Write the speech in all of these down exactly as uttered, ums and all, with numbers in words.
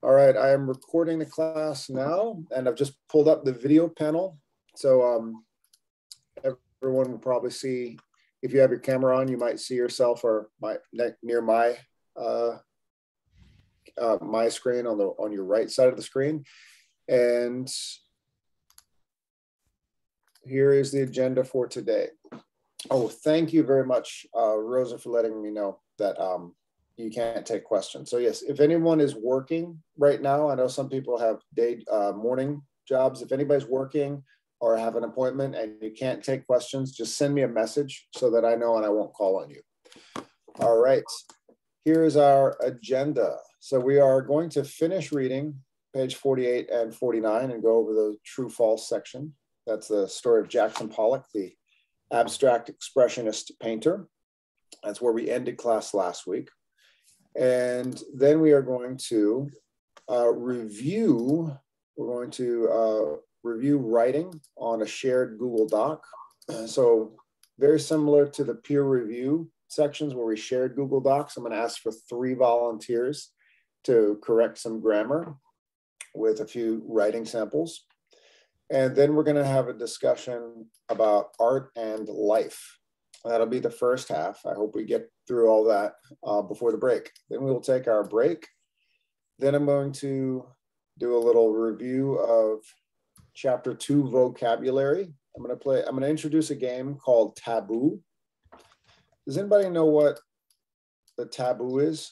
All right, I am recording the class now, and I've just pulled up the video panel. So um, everyone will probably see, if you have your camera on, you might see yourself or my near my uh, uh, my screen on the on your right side of the screen. And here is the agenda for today. Oh, thank you very much, uh, Rosa, for letting me know that um, you can't take questions. So yes, if anyone is working right now, I know some people have day uh, morning jobs. If anybody's working or have an appointment and you can't take questions, just send me a message so that I know and I won't call on you. All right, here's our agenda. So we are going to finish reading page forty-eight and forty-nine and go over the true false section. That's the story of Jackson Pollock, the abstract expressionist painter. That's where we ended class last week. And then we are going to uh, review, we're going to uh, review writing on a shared Google Doc. So very similar to the peer review sections where we shared Google Docs. I'm going to ask for three volunteers to correct some grammar with a few writing samples. And then we're going to have a discussion about art and life. That'll be the first half. I hope we get through all that uh, before the break. Then we will take our break. Then I'm going to do a little review of chapter two vocabulary. I'm going to play, I'm going to introduce a game called Taboo. Does anybody know what the taboo is?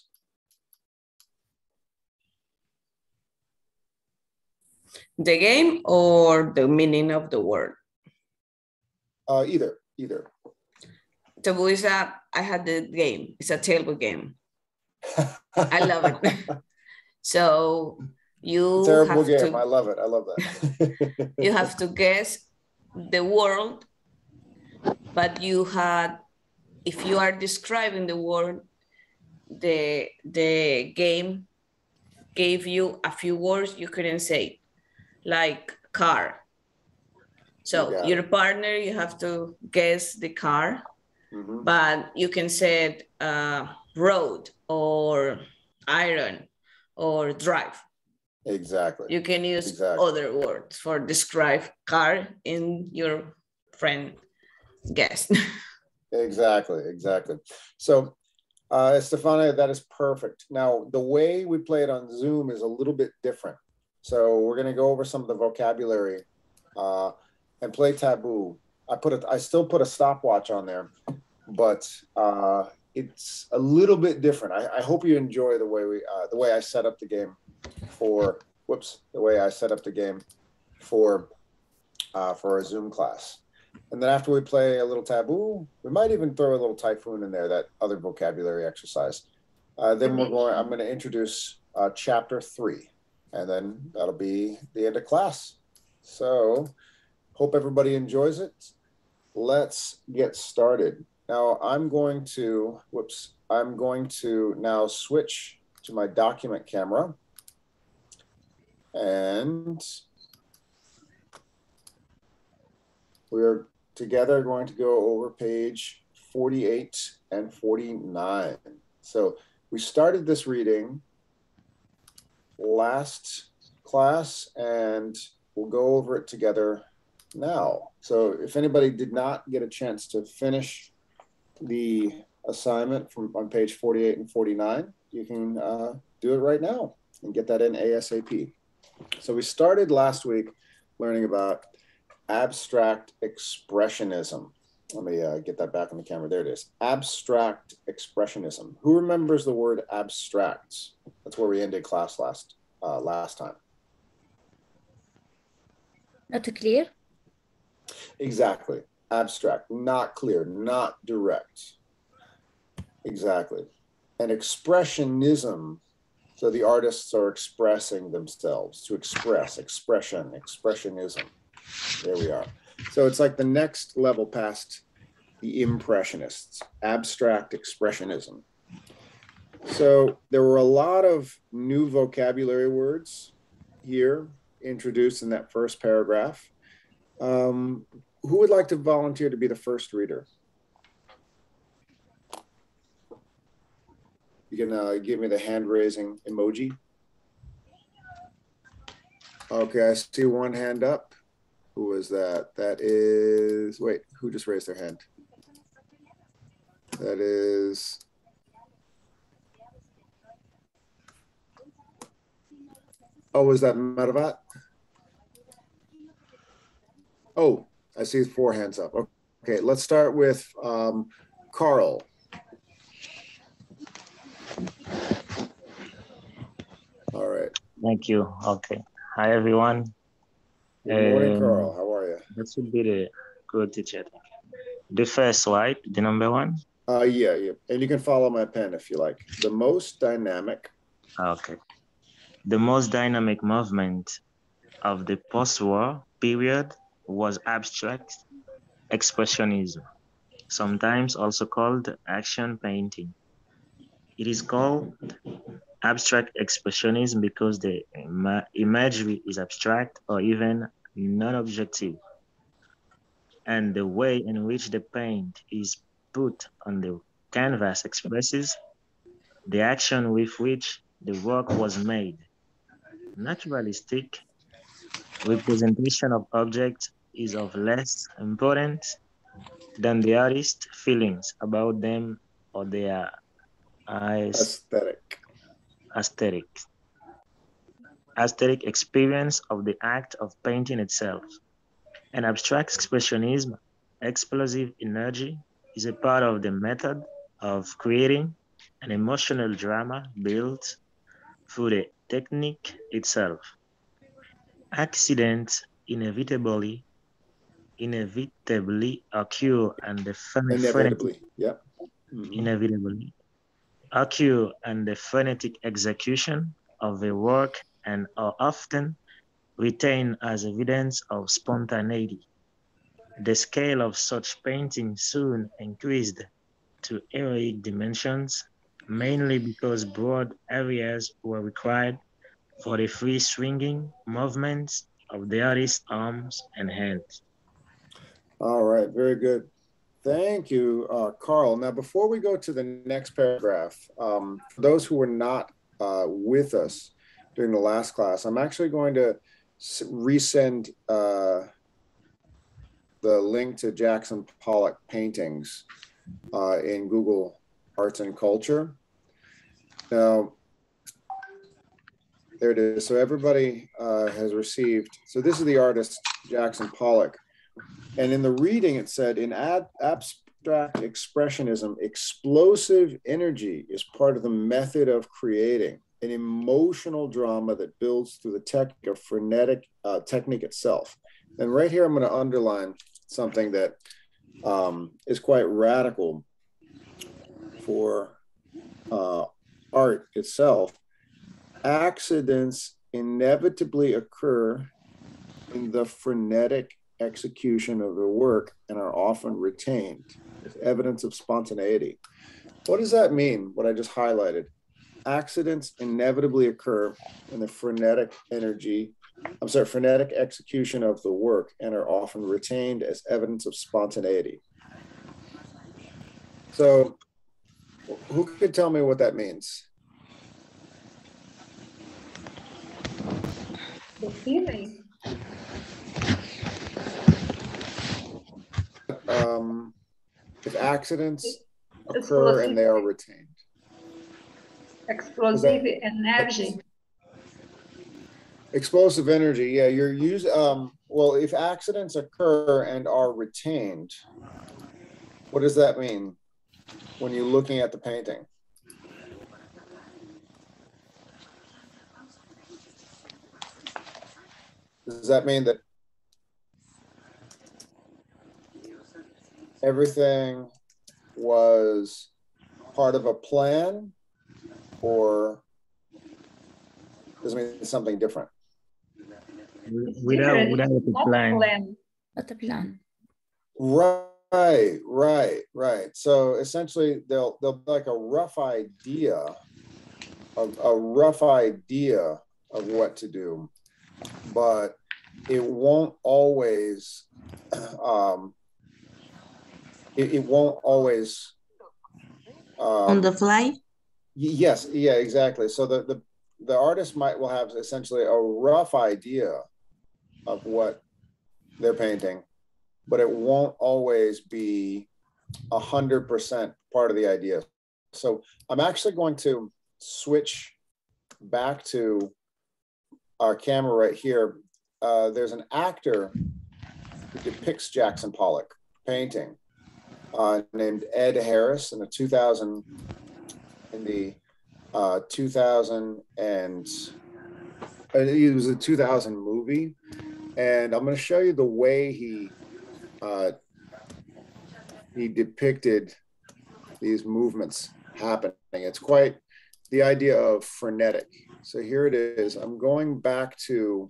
The game or the meaning of the word? Uh, either, either. Taboo is a, I had the game. It's a table game. I love it. So you Terrible have game. to, I love it. I love that. you have to guess the word, but you had, if you are describing the word, the, the game gave you a few words you couldn't say, like car. So You your partner, you have to guess the car. Mm-hmm. But you can say uh, road or iron or drive. Exactly. You can use exactly. other words for describe car in your friend guess. Exactly, exactly. So, uh, Stefania, that is perfect. Now, the way we play it on Zoom is a little bit different. So we're going to go over some of the vocabulary uh, and play Taboo. I put a, I still put a stopwatch on there, but uh, it's a little bit different. I, I hope you enjoy the way we, uh, the way I set up the game for, whoops, the way I set up the game for, uh, for a Zoom class. And then after we play a little Taboo, we might even throw a little Typhoon in there, that other vocabulary exercise. Uh, then we're going, I'm going to introduce uh, chapter three, and then that'll be the end of class. So hope everybody enjoys it. Let's get started. Now I'm going to, whoops, I'm going to now switch to my document camera. And we're together going to go over page forty-eight and forty-nine. So we started this reading last class and we'll go over it together now. So if anybody did not get a chance to finish the assignment from on page forty-eight and forty-nine, you can uh, do it right now and get that in ASAP. So we started last week learning about abstract expressionism. Let me uh, get that back on the camera. There it is. Abstract expressionism. Who remembers the word abstract? That's where we ended class last uh, last time. Not clear? Exactly. Abstract, not clear, not direct. Exactly. And expressionism, so the artists are expressing themselves, to express, expression, expressionism. There we are. So it's like the next level past the Impressionists, abstract expressionism. So there were a lot of new vocabulary words here introduced in that first paragraph. Um, who would like to volunteer to be the first reader? You can uh, give me the hand raising emoji. Okay, I see one hand up. Who is that? That is, wait, who just raised their hand? That is, oh, is that Marvat? Oh, I see four hands up. Okay, let's start with um, Carl. All right. Thank you. Okay. Hi, everyone. Good morning, Um, Carl. How are you? That should be the good teacher. The first, right? The number one? Uh, yeah, yeah. And you can follow my pen if you like. The most dynamic. Okay. The most dynamic movement of the post-war period was abstract expressionism, sometimes also called action painting. It is called abstract expressionism because the ima- imagery is abstract or even non-objective, and the way in which the paint is put on the canvas expresses the action with which the work was made. Naturalistic representation of objects is of less importance than the artist's feelings about them or their Aesthetic. aesthetic, aesthetic experience of the act of painting itself. An abstract expressionism, explosive energy, is a part of the method of creating an emotional drama built through the technique itself. Accidents inevitably inevitably occur and the frenetic Inevitably. Yep. Mm-hmm. inevitably occur and the frenetic execution of a work and are often retained as evidence of spontaneity. The scale of such painting soon increased to heroic dimensions, mainly because broad areas were required for the free swinging movements of the artist's arms and hands. All right, very good. Thank you, uh, Carl. Now, before we go to the next paragraph, um, for those who were not uh, with us during the last class, I'm actually going to resend uh, the link to Jackson Pollock paintings uh, in Google Arts and Culture. Now, there it is. So everybody uh, has received. So this is the artist, Jackson Pollock. And in the reading, it said, in ab abstract expressionism, explosive energy is part of the method of creating an emotional drama that builds through the technique of frenetic uh, technique itself. And right here, I'm going to underline something that um, is quite radical for uh, art itself. Accidents inevitably occur in the frenetic execution of the work and are often retained as evidence of spontaneity. What does that mean, what I just highlighted? Accidents inevitably occur in the frenetic energy, I'm sorry, frenetic execution of the work and are often retained as evidence of spontaneity. So who could tell me what that means? The feeling. Um, if accidents occur Explosive. and they are retained. Explosive energy. Explosive energy, yeah, you're using, um, well, if accidents occur and are retained, what does that mean when you're looking at the painting? Does that mean that everything was part of a plan, or does it mean something different? Without, without a plan. plan. Not a plan. Right, right, right. So essentially, they'll they'll be like a rough idea, a, a rough idea of what to do, but it won't always. Um, it, it won't always. Um, On the fly. Yes, yeah, exactly. So the the the artist might will have essentially a rough idea of what they're painting, but it won't always be a hundred percent part of the idea. So I'm actually going to switch back to our camera right here. Uh, there's an actor who depicts Jackson Pollock painting uh, named Ed Harris in the two thousand in the uh, two thousand and uh, it was a two thousand movie, and I'm going to show you the way he uh, he depicted these movements happening. It's quite the idea of frenetic. So here it is. I'm going back to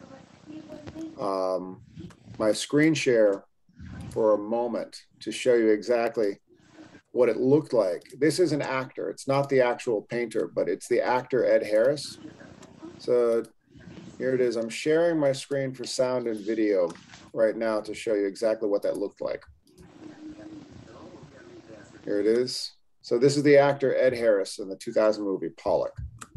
um, my screen share for a moment to show you exactly what it looked like. This is an actor. It's not the actual painter, but it's the actor Ed Harris. So here it is. I'm sharing my screen for sound and video right now to show you exactly what that looked like. Here it is. So this is the actor Ed Harris in the two thousand movie Pollock.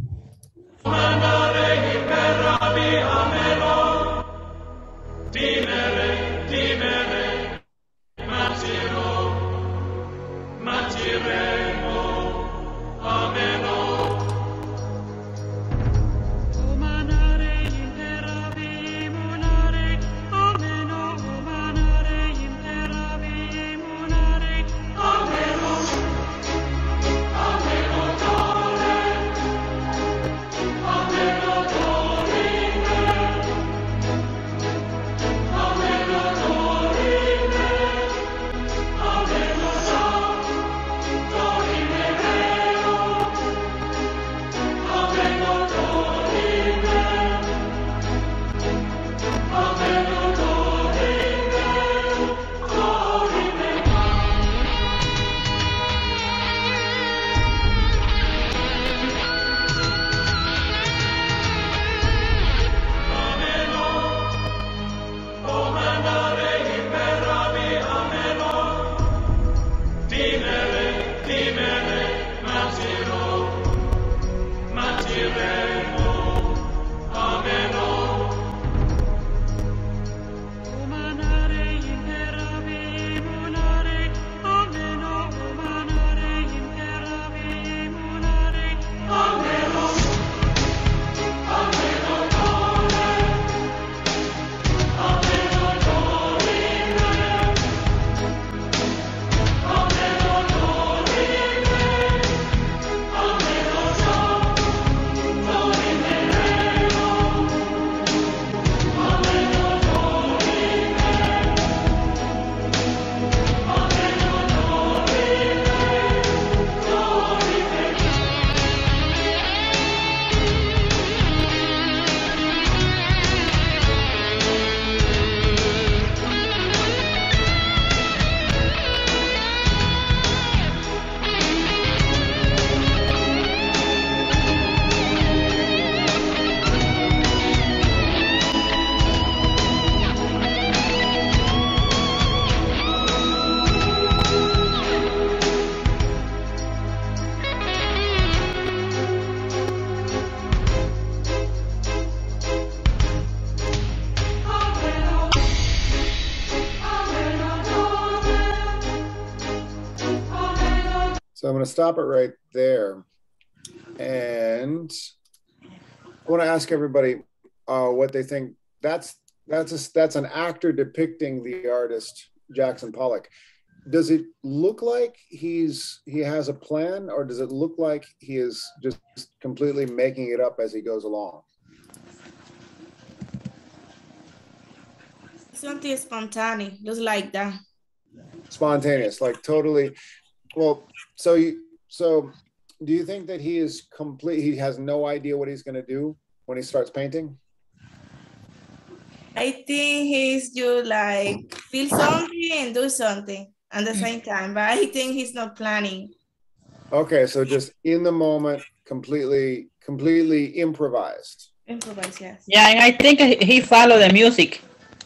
So I'm going to stop it right there. And I want to ask everybody uh, what they think. That's that's a, that's an actor depicting the artist Jackson Pollock. Does it look like he's he has a plan, or does it look like he is just completely making it up as he goes along? Something spontaneous, just like that. Spontaneous, like totally. Well, so you so do you think that he is complete? He has no idea what he's going to do when he starts painting? I think he's just like feel something and do something at the same time, but I think he's not planning. Okay, so just in the moment, completely, completely improvised. Improvise, yes. Yeah, and I think he followed the music.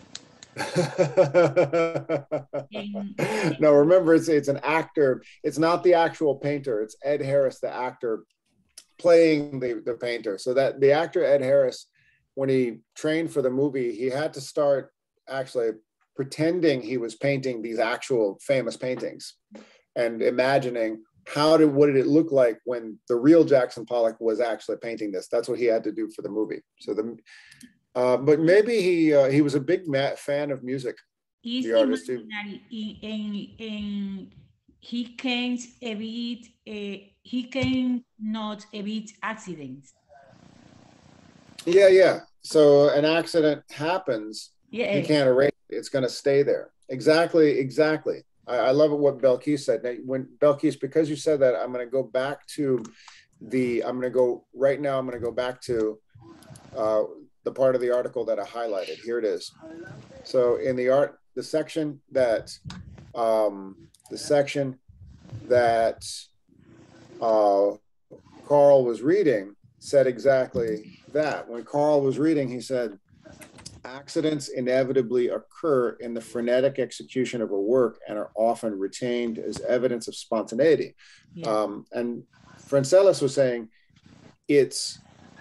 No, remember, it's it's an actor. It's not the actual painter. It's Ed Harris, the actor, playing the, the painter. So that the actor Ed Harris, when he trained for the movie, he had to start actually pretending he was painting these actual famous paintings and imagining how did, what did it look like when the real Jackson Pollock was actually painting this. That's what he had to do for the movie. So the, uh, but maybe he uh, he was a big fan of music. He's the artist who, imaginary, and, and he can evit, uh, he can not evit accidents. Yeah, yeah. So an accident happens, yeah. You can't erase it. It's going to stay there. Exactly, exactly. I, I love what Belkis said. Now, when Belkis, because you said that, I'm going to go back to the, I'm going to go, right now, I'm going to go back to uh, the part of the article that I highlighted. Here it is. So in the art, the section that, um, the section that uh, Carl was reading said exactly that. When Carl was reading, he said, accidents inevitably occur in the frenetic execution of a work and are often retained as evidence of spontaneity. Yeah. Um, and Francelis was saying, it's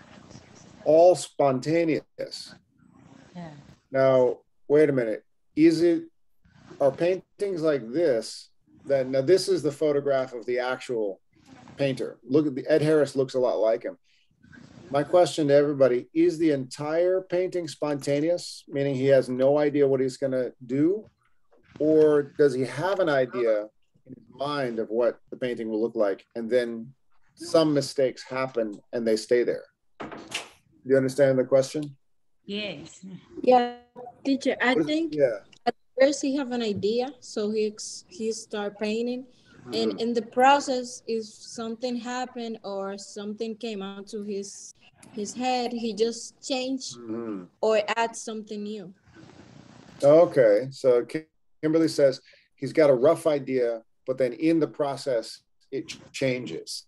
all spontaneous. Yeah. Now, wait a minute. Is it, are paintings like this, that now this is the photograph of the actual painter. Look at the, Ed Harris looks a lot like him. My question to everybody, is the entire painting spontaneous, meaning he has no idea what he's going to do? Or does he have an idea in his mind of what the painting will look like, and then some mistakes happen and they stay there? Do you understand the question? Yes. Yeah, teacher, I Is, think yeah. at first he have an idea, so he, he start painting. Mm-hmm. And in the process, if something happened or something came out to his his head, he just changed mm-hmm. or add something new. Okay, so Kimberly says he's got a rough idea, but then in the process, it changes.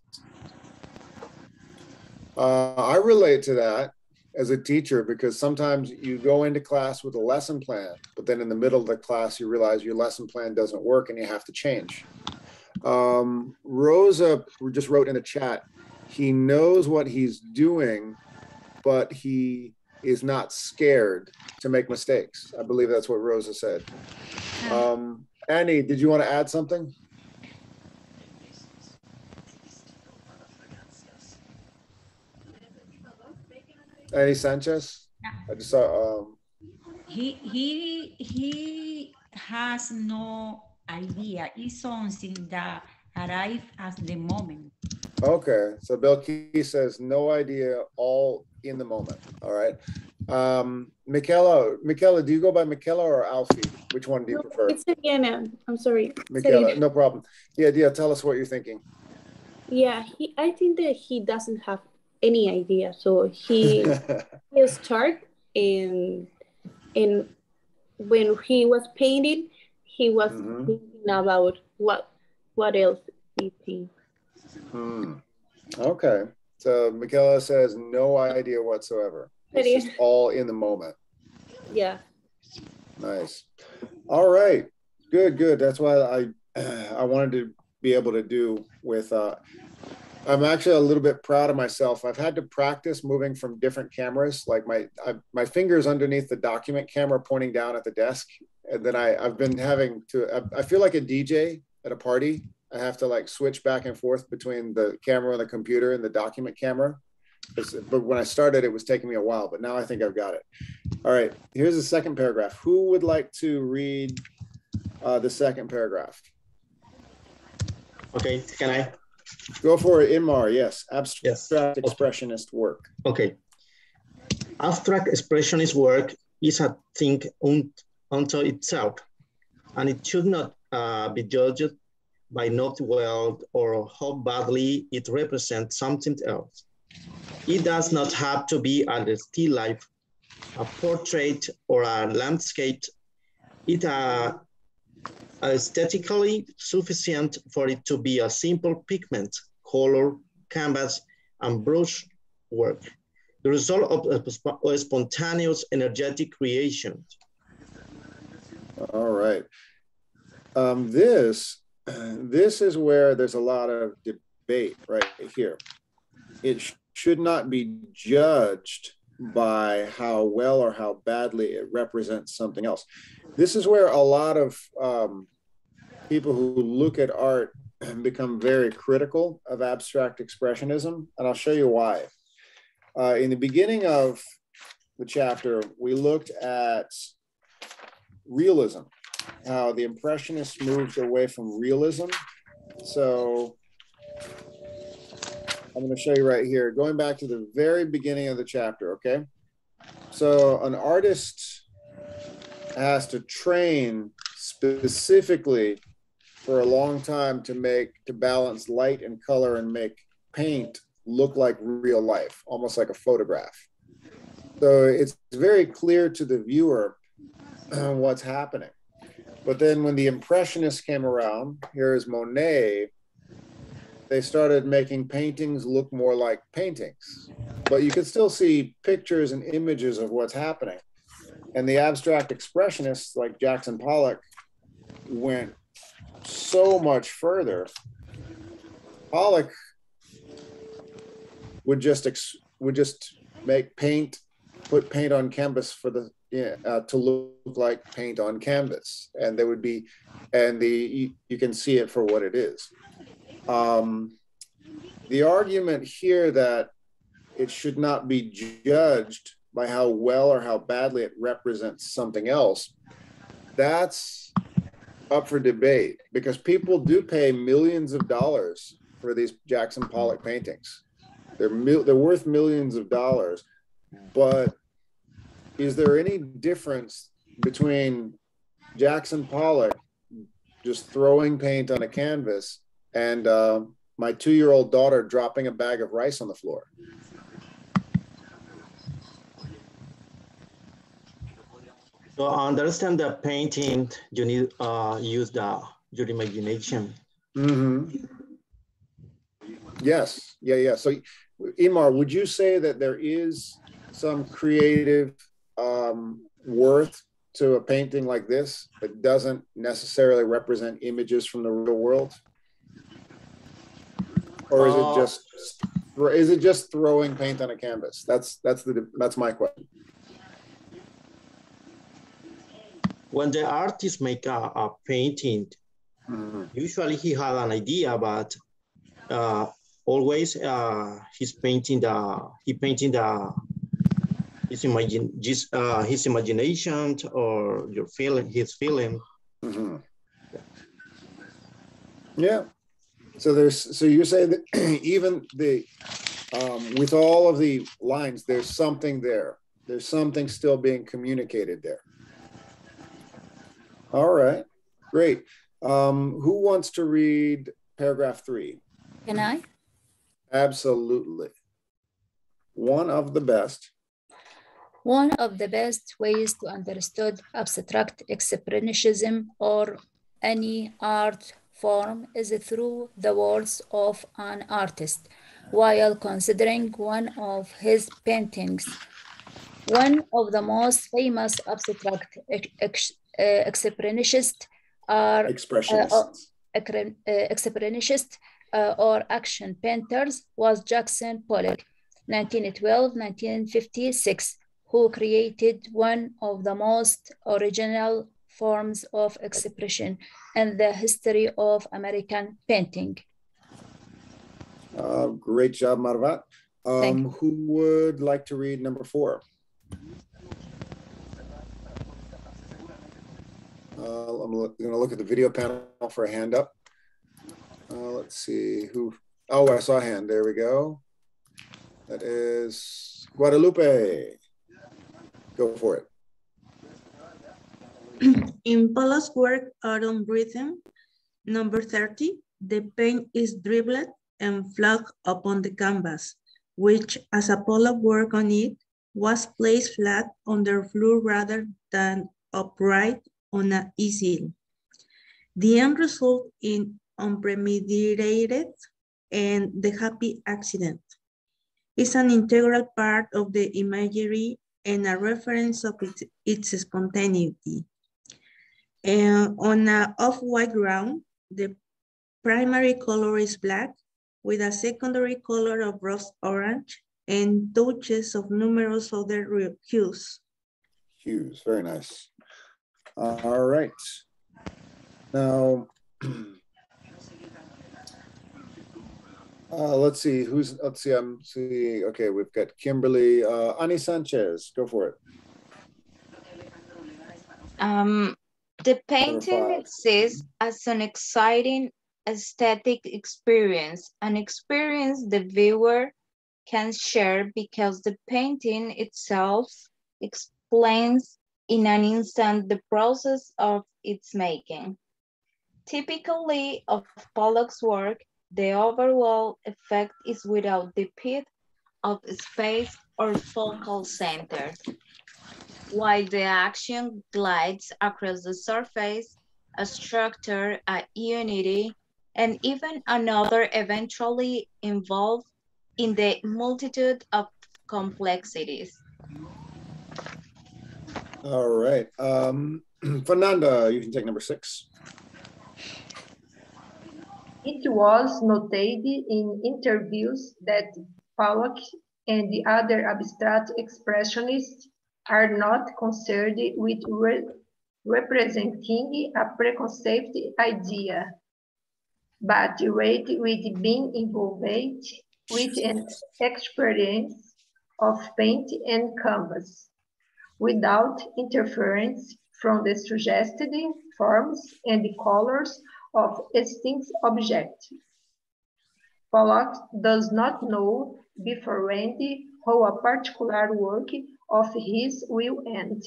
Uh, I relate to that as a teacher, because sometimes you go into class with a lesson plan, but then in the middle of the class, you realize your lesson plan doesn't work and you have to change. Um, Rosa just wrote in the chat, he knows what he's doing, but he is not scared to make mistakes. I believe that's what Rosa said. Um, Annie, did you want to add something? Annie Sanchez? I just saw. Um, he, he, he has no idea. It's something that arrives at the moment. Okay, so Bill Key says no idea, all in the moment. All right. Um, Michaela, Michaela, do you go by Michaela or Alfie? Which one do you no, prefer? It's Serena. I'm sorry. Michaela, Serena. no problem. Yeah, yeah, tell us what you're thinking. Yeah, he, I think that he doesn't have any idea. So he will start in, in when he was painting, he was mm-hmm. thinking about what what else he thinks. Hmm. Okay. So Michaela says no idea whatsoever. It's just all in the moment. Yeah. Nice. All right. Good, good. That's why I I wanted to be able to do with uh I'm actually a little bit proud of myself. I've had to practice moving from different cameras, like my I, my fingers underneath the document camera pointing down at the desk. And then I, I've been having to, I, I feel like a D J at a party. I have to like switch back and forth between the camera and the computer and the document camera. It's, but when I started, it was taking me a while, but now I think I've got it. All right, here's the second paragraph. Who would like to read uh, the second paragraph? Okay, can I? Go for it, Inmar, yes. Abstract yes. expressionist work. Okay. Abstract expressionist work is a thing unto itself, and it should not uh, be judged by not well or how badly it represents something else. It does not have to be a still life, a portrait, or a landscape. It uh, aesthetically sufficient for it to be a simple pigment, color, canvas, and brush work, the result of a, a spontaneous, energetic creation. All right. Um, this, this is where there's a lot of debate right here. it sh should not be judged by how well or how badly it represents something else. This is where a lot of um, people who look at art become very critical of abstract expressionism, and I'll show you why. Uh, in the beginning of the chapter, we looked at realism, how the Impressionists moved away from realism. So I'm going to show you right here, going back to the very beginning of the chapter, okay? So an artist has to train specifically for a long time to make, to balance light and color and make paint look like real life, almost like a photograph. So it's very clear to the viewer uh, what's happening. But then when the Impressionists came around, here's Monet, they started making paintings look more like paintings. But you could still see pictures and images of what's happening. And the abstract expressionists like Jackson Pollock went so much further. Pollock would just ex would just make paint, put paint on canvas for the yeah, uh, to look like paint on canvas, and there would be, and the you, you can see it for what it is. Um, the argument here that it should not be judged by how well or how badly it represents something else, that's up for debate, because people do pay millions of dollars for these Jackson Pollock paintings. They're, mil they're worth millions of dollars, but is there any difference between Jackson Pollock just throwing paint on a canvas and uh, my two-year-old daughter dropping a bag of rice on the floor? To understand the painting, you need uh, use the your imagination. Mm-hmm. Yes, yeah, yeah. So, Imar, would you say that there is some creative um, worth to a painting like this that doesn't necessarily represent images from the real world? Or is it just is it just throwing paint on a canvas? That's that's the that's my question. When the artist make a, a painting, mm-hmm. usually he had an idea, but uh, always uh, he's painting the he painting the his imagine just uh, his imagination or your feeling his feeling. Mm-hmm. Yeah. So there's so you say that even the um, with all of the lines, there's something there. There's something still being communicated there. All right, great. Um, who wants to read paragraph three? Can I? Absolutely. One of the best. One of the best ways to understand abstract expressionism or any art form is through the words of an artist while considering one of his paintings. One of the most famous abstract ex Uh, expressionists are expressionists, uh, uh, expressionists uh, or action painters was Jackson Pollock, nineteen twelve to nineteen fifty-six, who created one of the most original forms of expression in the history of American painting. Uh, great job, Marvat. Um, who would like to read number four? Uh, I'm going to look at the video panel for a hand up. Uh, let's see who. Oh, I saw a hand. There we go. That is Guadalupe. Go for it. In Pollock's work, Autumn Rhythm, number thirty, the paint is dribbled and flagged upon the canvas, which, as Pollock worked on it, was placed flat on the floor rather than upright on an easel. The end result in unpremeditated and the happy accident is an integral part of the imagery and a reference of its, its spontaneity. And on an off-white ground, the primary color is black, with a secondary color of rose orange and touches of numerous other hues. Hues, very nice. Uh, all right. Now, uh, let's see who's, let's see, I'm see, okay, we've got Kimberly, uh, Ani Sanchez, go for it. Um, the painting exists as an exciting aesthetic experience, an experience the viewer can share because the painting itself explains in an instant the process of its making. Typically of Pollock's work, the overall effect is without the pit of space or focal center. While the action glides across the surface, a structure, a unity, and even another eventually involved in the multitude of complexities. All right. Um, Fernanda, you can take number six. It was noted in interviews that Pollock and the other abstract expressionists are not concerned with re representing a preconceived idea, but rate with being involved with an experience of paint and canvas, without interference from the suggested forms and the colors of distinct objects. Pollock does not know beforehand how a particular work of his will end.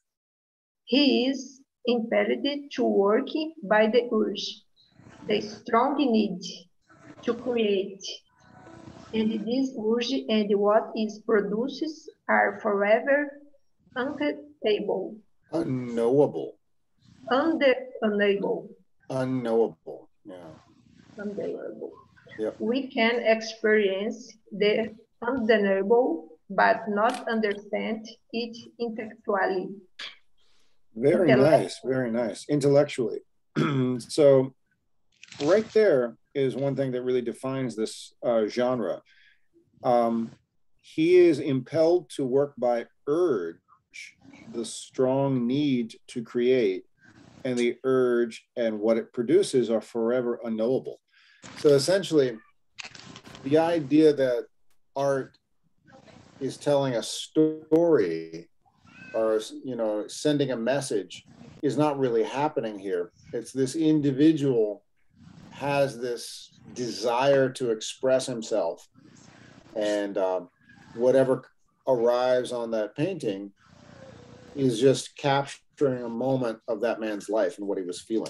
He is impelled to work by the urge, the strong need to create, and this urge and what is produced are forever unknowable. Unknowable. Under, unable. Unknowable, yeah. Unknowable. Yep. We can experience the undeniable, but not understand it intellectually. Very nice, very nice. Intellectually. So right there is one thing that really defines this uh, genre. Um, he is impelled to work by urge, the strong need to create, and the urge and what it produces are forever unknowable. So essentially, the idea that art is telling a story or, you know, sending a message is not really happening here. It's this individual has this desire to express himself, and um, whatever arrives on that painting is just capturing a moment of that man's life and what he was feeling.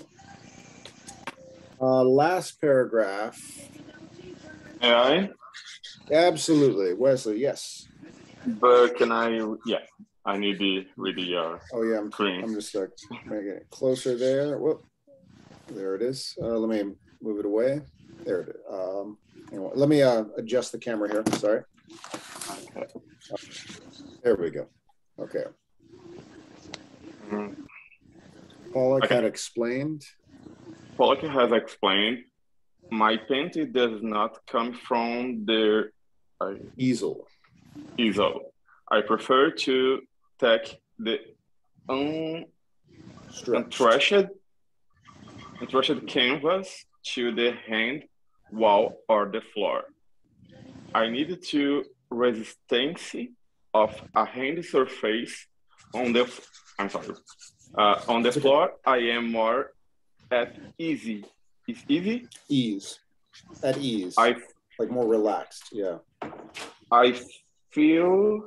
Uh, last paragraph. May I? Absolutely, Wesley, yes. But can I, yeah, I need to read the uh, Oh yeah, I'm, screen. I'm just like making it closer there. Whoop, there it is. Uh, let me move it away. There it is. Um, anyway, let me uh, adjust the camera here, sorry. Okay. There we go, okay. Mm-hmm. Pollock Okay. had explained. Pollock has explained, my painting does not come from the uh, easel. easel. I prefer to take the un unthrashed, unthrashed canvas to the hand, wall, or the floor. I needed to resistance of a hand surface on the, I'm sorry, uh, on the floor. I am more at easy. Is easy? Ease. At ease. I like more relaxed. Yeah. I feel.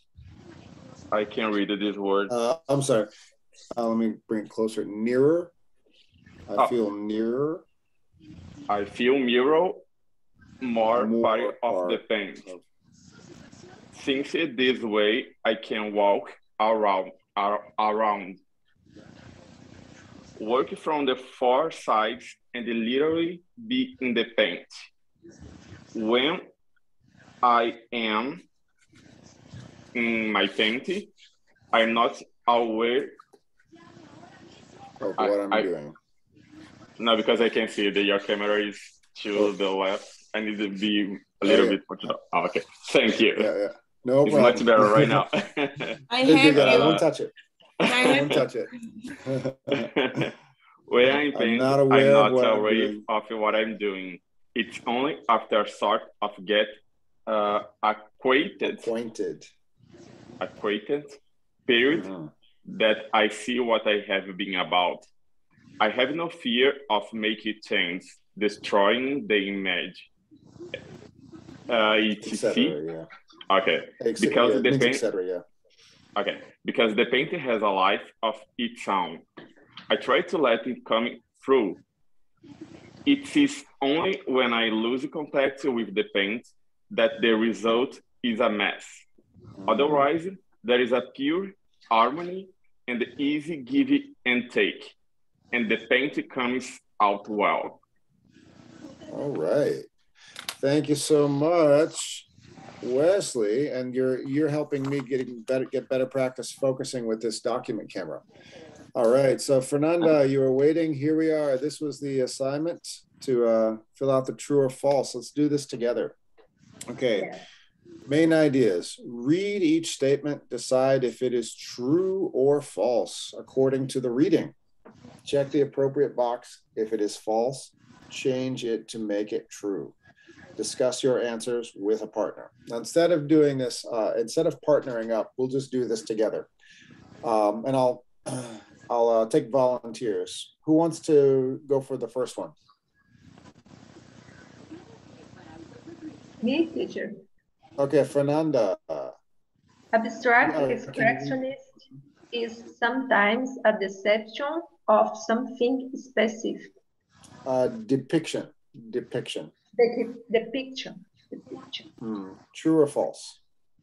I can't read this word. Uh, I'm sorry. Uh, let me bring it closer. Nearer. I Oh. feel nearer. I feel mirror more, More part of part the paint. Since it this way, I can walk around, ar- around. Work from the four sides and literally be in the paint. When I am in my painting, I'm not aware of what I, I'm I, doing. No, because I can see that your camera is to the left. I need to be a little yeah. bit more to the, oh, okay. Thank you. Yeah, yeah. No it's problem. much better right now. I have I you. won't touch it. I won't touch it. When I'm painting, I'm not, I'm not of aware of what I'm doing. It's only after sort of get uh, acquainted, acquainted, acquainted period uh-huh. that I see what I have been about. I have no fear of making change, destroying the image. Uh, et cetera, yeah. Okay, Ex because yeah, the paint, et cetera, yeah. Okay, because the painting has a life of its own. I try to let it come through. It is only when I lose contact with the paint that the result is a mess. Mm-hmm. Otherwise, there is a pure harmony and easy give and take, and the paint comes out well. All right. Thank you so much, Wesley. And you're you're helping me getting better get better practice focusing with this document camera. All right, so Fernanda, you were waiting. Here we are. This was the assignment to uh, fill out the true or false. Let's do this together. Okay, yeah. Main ideas. Read each statement, decide if it is true or false according to the reading. Check the appropriate box. If it is false, change it to make it true. Discuss your answers with a partner. Now, instead of doing this, uh, instead of partnering up, we'll just do this together. Um, and I'll I'll uh, take volunteers. Who wants to go for the first one? Me, teacher. Okay, Fernanda. Abstract uh, expressionist is sometimes a deception of something specific. Uh, depiction. Depiction. The, the picture. The picture. Hmm. True or false?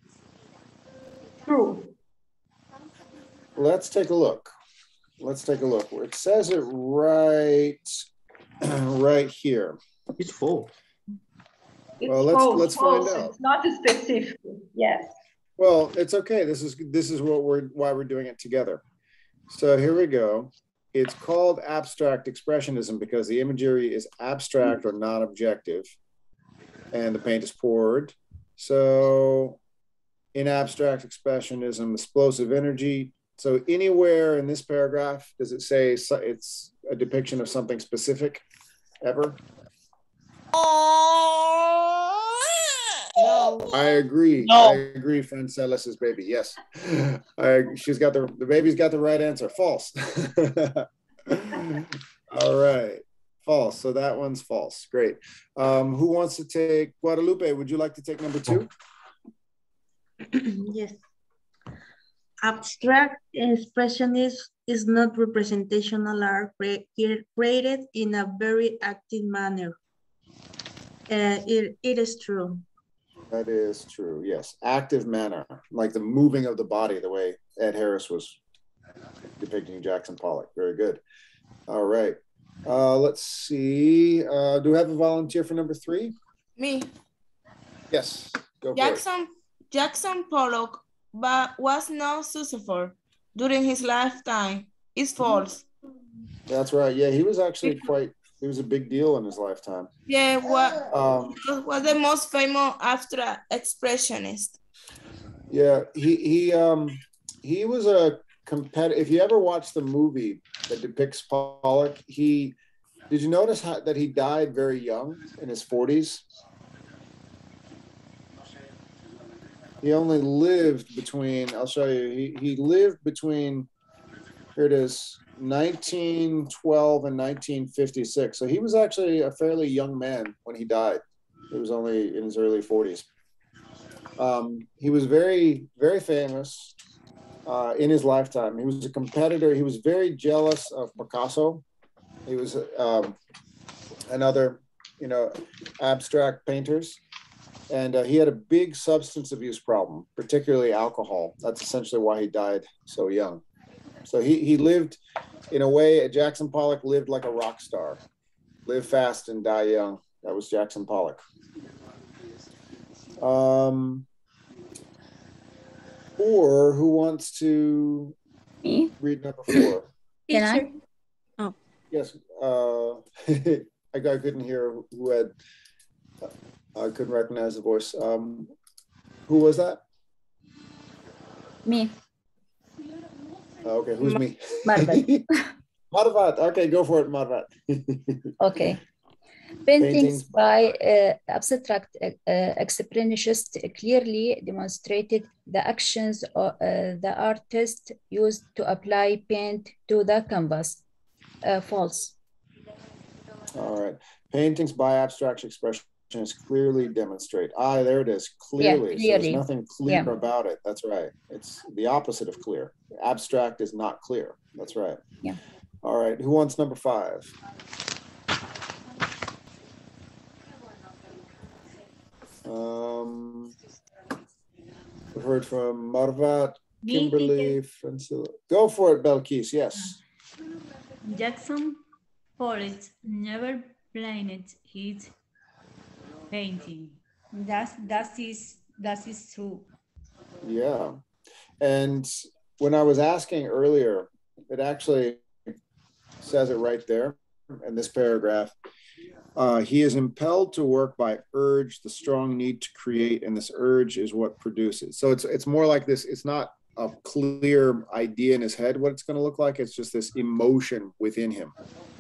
True. Let's take a look. Let's take a look. It says it right, right here. It's false. It's well, let's false, let's false. find out. It's not specific. Yes. Well, it's okay. This is this is what we're why we're doing it together. So here we go. It's called abstract expressionism because the imagery is abstract or non-objective, and the paint is poured. So, in abstract expressionism, explosive energy. So anywhere in this paragraph, does it say it's a depiction of something specific ever? No. I agree. No. I agree, Francelis's baby. Yes. I, she's got the, the baby's got the right answer. False. All right. False. So that one's false. Great. Um, who wants to take, Guadalupe, would you like to take number two? Yes. Abstract expressionism is not representational art created in a very active manner. Uh, it, it is true. That is true, yes. Active manner, like the moving of the body, the way Ed Harris was depicting Jackson Pollock. Very good. All right. Uh, let's see. Uh, do we have a volunteer for number three? Me. Yes, go Jackson, for it. Jackson Pollock but was not successful during his lifetime. It's false. That's right. Yeah, he was actually quite, he was a big deal in his lifetime. Yeah, what um, was the most famous abstract expressionist? Yeah, he he um he was a competitor. If you ever watch the movie that depicts Pollock, he did you notice how, that he died very young in his forties? He only lived between, I'll show you, he, he lived between, here it is, nineteen twelve and nineteen fifty-six. So he was actually a fairly young man when he died. He was only in his early forties. Um, he was very, very famous uh, in his lifetime. He was a competitor. He was very jealous of Picasso. He was um, another, you know, abstract painters. And uh, he had a big substance abuse problem, particularly alcohol. That's essentially why he died so young. So he, he lived, in a way, Jackson Pollock lived like a rock star. Live fast and die young. That was Jackson Pollock. Um, or who wants to Me? read number four? Can I? Oh. Yes. Uh, I, I couldn't hear who had I couldn't recognize the voice. Um, who was that? Me. Uh, okay, who's me? Marvat. Marvat. Okay, go for it, Marvat. Okay. Paintings, Paintings. by uh, abstract uh, expressionists clearly demonstrated the actions of, uh, the artist used to apply paint to the canvas. Uh, false. All right. Paintings by abstract expressionists clearly demonstrate. Ah, there it is. Clearly. Yeah, So there's clearly. nothing clear Yeah. about it. That's right. It's the opposite of clear. Abstract is not clear. That's right. Yeah. All right. Who wants number five? Um, we've heard from Marvat, Me, Kimberly, Francilla. Go for it, Belkis. Yes. Jackson Pollock never planned his painting. That's that is that is true. Yeah. And when I was asking earlier, it actually says it right there in this paragraph. Uh, he is impelled to work by urge, the strong need to create, and this urge is what produces. So it's it's more like this. It's not a clear idea in his head what it's going to look like. It's just this emotion within him.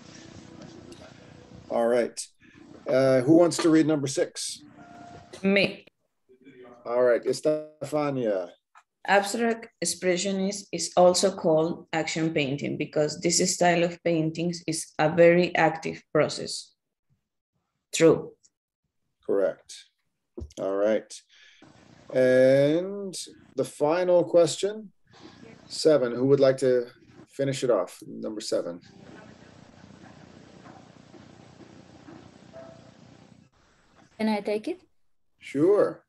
All right. Uh, who wants to read number six? Me. All right, Estefania. Abstract expressionism is also called action painting because this style of paintings is a very active process. True. Correct. All right. And the final question, seven. Who would like to finish it off? Number seven. Can I take it? Sure.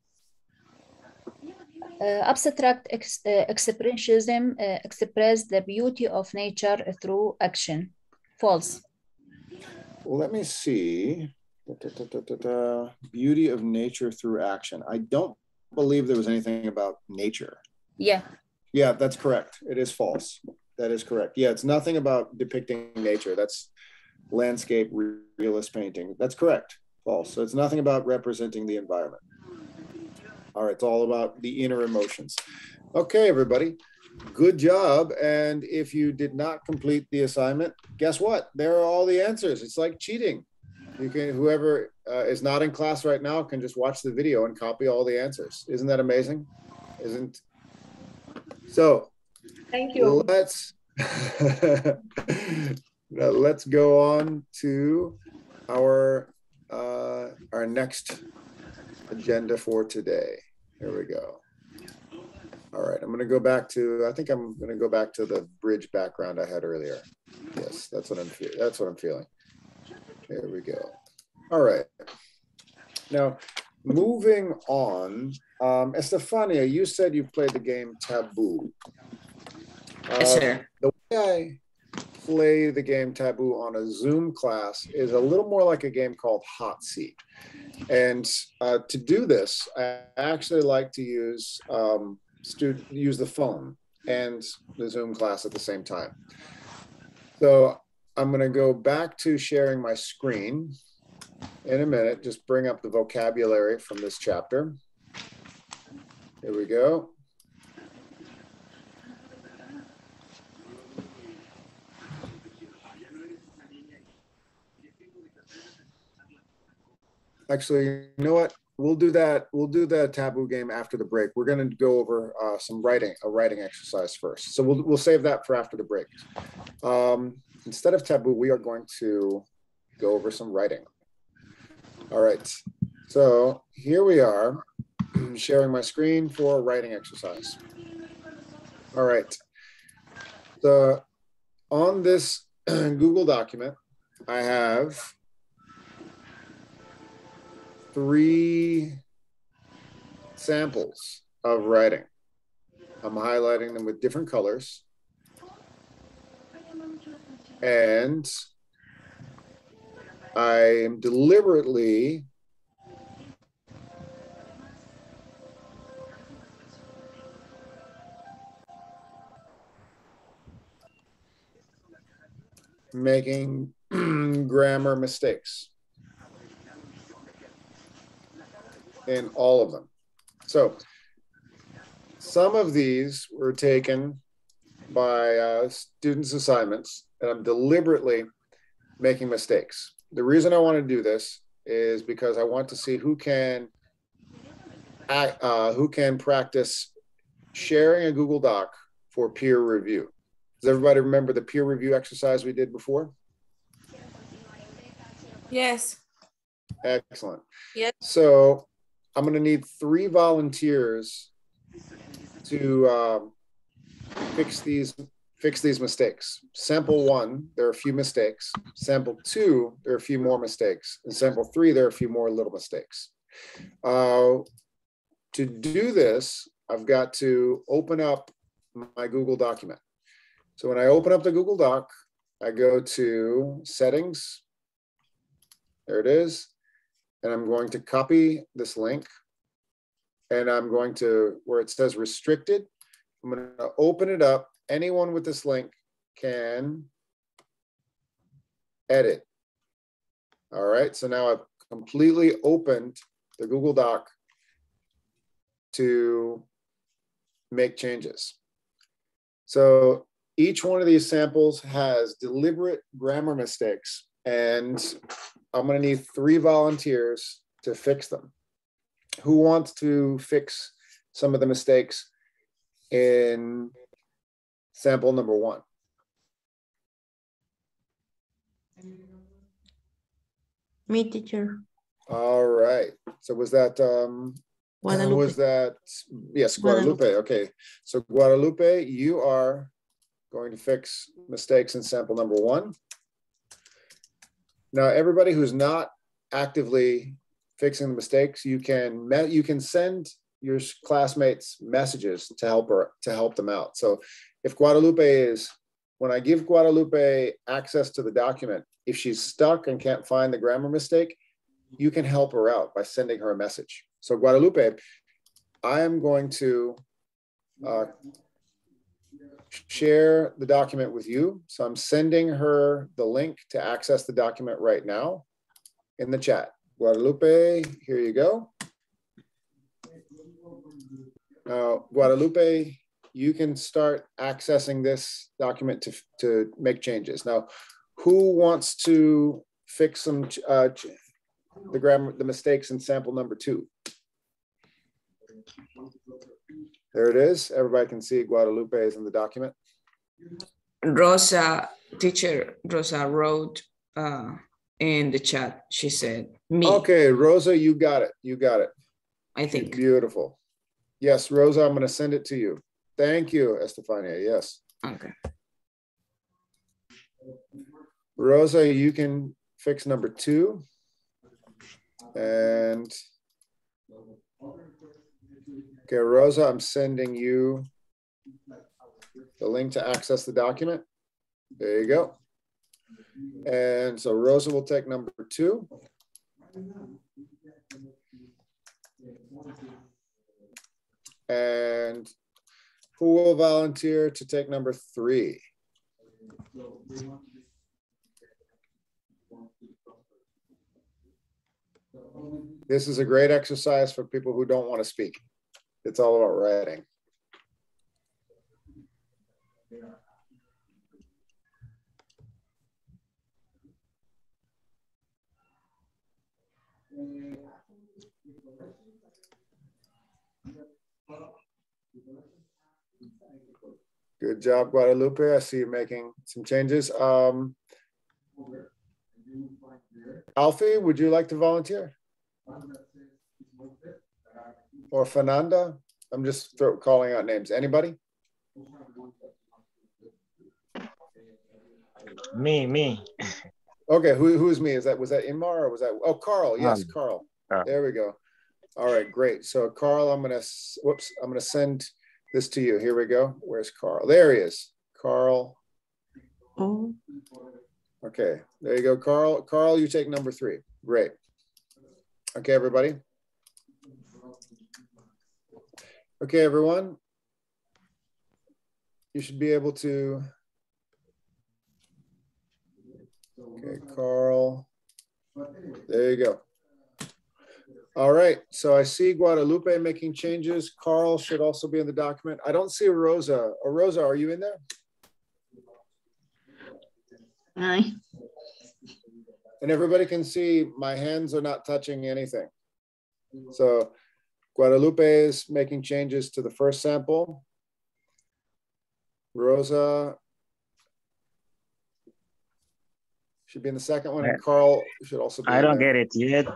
Uh, abstract ex uh, expressionism uh, express the beauty of nature through action. False. Well, let me see. Da, da, da, da, da. Beauty of nature through action. I don't believe there was anything about nature. Yeah. Yeah, that's correct. It is false. That is correct. Yeah, it's nothing about depicting nature. That's landscape realist painting. That's correct. False. So it's nothing about representing the environment. All right, it's all about the inner emotions. Okay, everybody, good job. And if you did not complete the assignment, guess what? There are all the answers. It's like cheating. You can, whoever uh, is not in class right now can just watch the video and copy all the answers. Isn't that amazing? Isn't? So thank you. Let's now let's go on to our uh, our next agenda for today. Here we go. All right, I'm going to go back to. I think I'm going to go back to the bridge background I had earlier. Yes, that's what I'm feeling. That's what I'm feeling. Here we go. All right. Now, moving on. Um, Estefania, you said you played the game Taboo. Uh, Yes, sir. The way I play the game Taboo on a Zoom class is a little more like a game called Hot Seat. And uh, to do this, I actually like to use um, student use the phone and the Zoom class at the same time. So I'm going to go back to sharing my screen in a minute. Just bring up the vocabulary from this chapter. Here we go. Actually, you know what? We'll do that. We'll do the Taboo game after the break. We're going to go over uh, some writing, a writing exercise first. So we'll, we'll save that for after the break. Um, instead of Taboo, we are going to go over some writing. All right. So here we are, sharing my screen for writing exercise. All right. So on this Google document, I have three samples of writing. I'm highlighting them with different colors. And I am deliberately making grammar mistakes. in all of them. So some of these were taken by uh, students' assignments, and I'm deliberately making mistakes. The reason I want to do this is because I want to see who can uh, who can practice sharing a Google Doc for peer review. Does everybody remember the peer review exercise we did before? Yes. Excellent. Yes. So I'm going to need three volunteers to um, fix these fix these mistakes. Sample one, there are a few mistakes. Sample two, there are a few more mistakes. And sample three, there are a few more little mistakes. Uh, to do this, I've got to open up my Google document. So when I open up the Google Doc, I go to settings. There it is. And I'm going to copy this link. And I'm going to, where it says restricted, I'm going to open it up. Anyone with this link can edit. All right, so now I've completely opened the Google Doc to make changes. So each one of these samples has deliberate grammar mistakes, and I'm going to need three volunteers to fix them. Who wants to fix some of the mistakes in sample number one? Me, teacher. All right. So was that, um, Guadalupe. was that, yes, Guadalupe. Guadalupe. Okay. So Guadalupe, you are going to fix mistakes in sample number one. Now, everybody who's not actively fixing the mistakes, you can, you can send your classmates messages to help her, to help them out. So if Guadalupe is, when I give Guadalupe access to the document, if she's stuck and can't find the grammar mistake, you can help her out by sending her a message. So Guadalupe, I am going to uh, share the document with you. So I'm sending her the link to access the document right now in the chat. Guadalupe, here you go. Now, Guadalupe, you can start accessing this document to, to make changes. Now, who wants to fix some uh, the grammar, the mistakes in sample number two? There it is. Everybody can see Guadalupe is in the document. Rosa, teacher Rosa wrote uh, in the chat. She said, me. Okay, Rosa, you got it. You got it. I think. Beautiful. Yes, Rosa, I'm going to send it to you. Thank you, Estefania. Yes. Okay. Rosa, you can fix number two. And okay, Rosa, I'm sending you the link to access the document. There you go. And so Rosa will take number two. And who will volunteer to take number three? This is a great exercise for people who don't want to speak. It's all about writing. Good job, Guadalupe. I see you making some changes. Um, Alfie, would you like to volunteer? Or Fernanda? I'm just throw, calling out names. Anybody? Me, me. Okay, who, who's me? Is that, was that Inmar or was that, oh, Carl, yes, Um, Carl. uh, There we go. All right, great. So Carl, I'm gonna, whoops, I'm gonna send this to you. Here we go. Where's Carl? There he is. Carl. Oh. Okay, there you go, Carl. Carl, you take number three. Great. Okay, everybody. Okay, everyone. You should be able to. Okay, Carl. There you go. All right, so I see Guadalupe making changes. Carl should also be in the document. I don't see Rosa. Oh, Rosa, are you in there? Aye. And everybody can see my hands are not touching anything. So Guadalupe is making changes to the first sample. Rosa should be in the second one, and Carl should also be I in don't there. get it yet.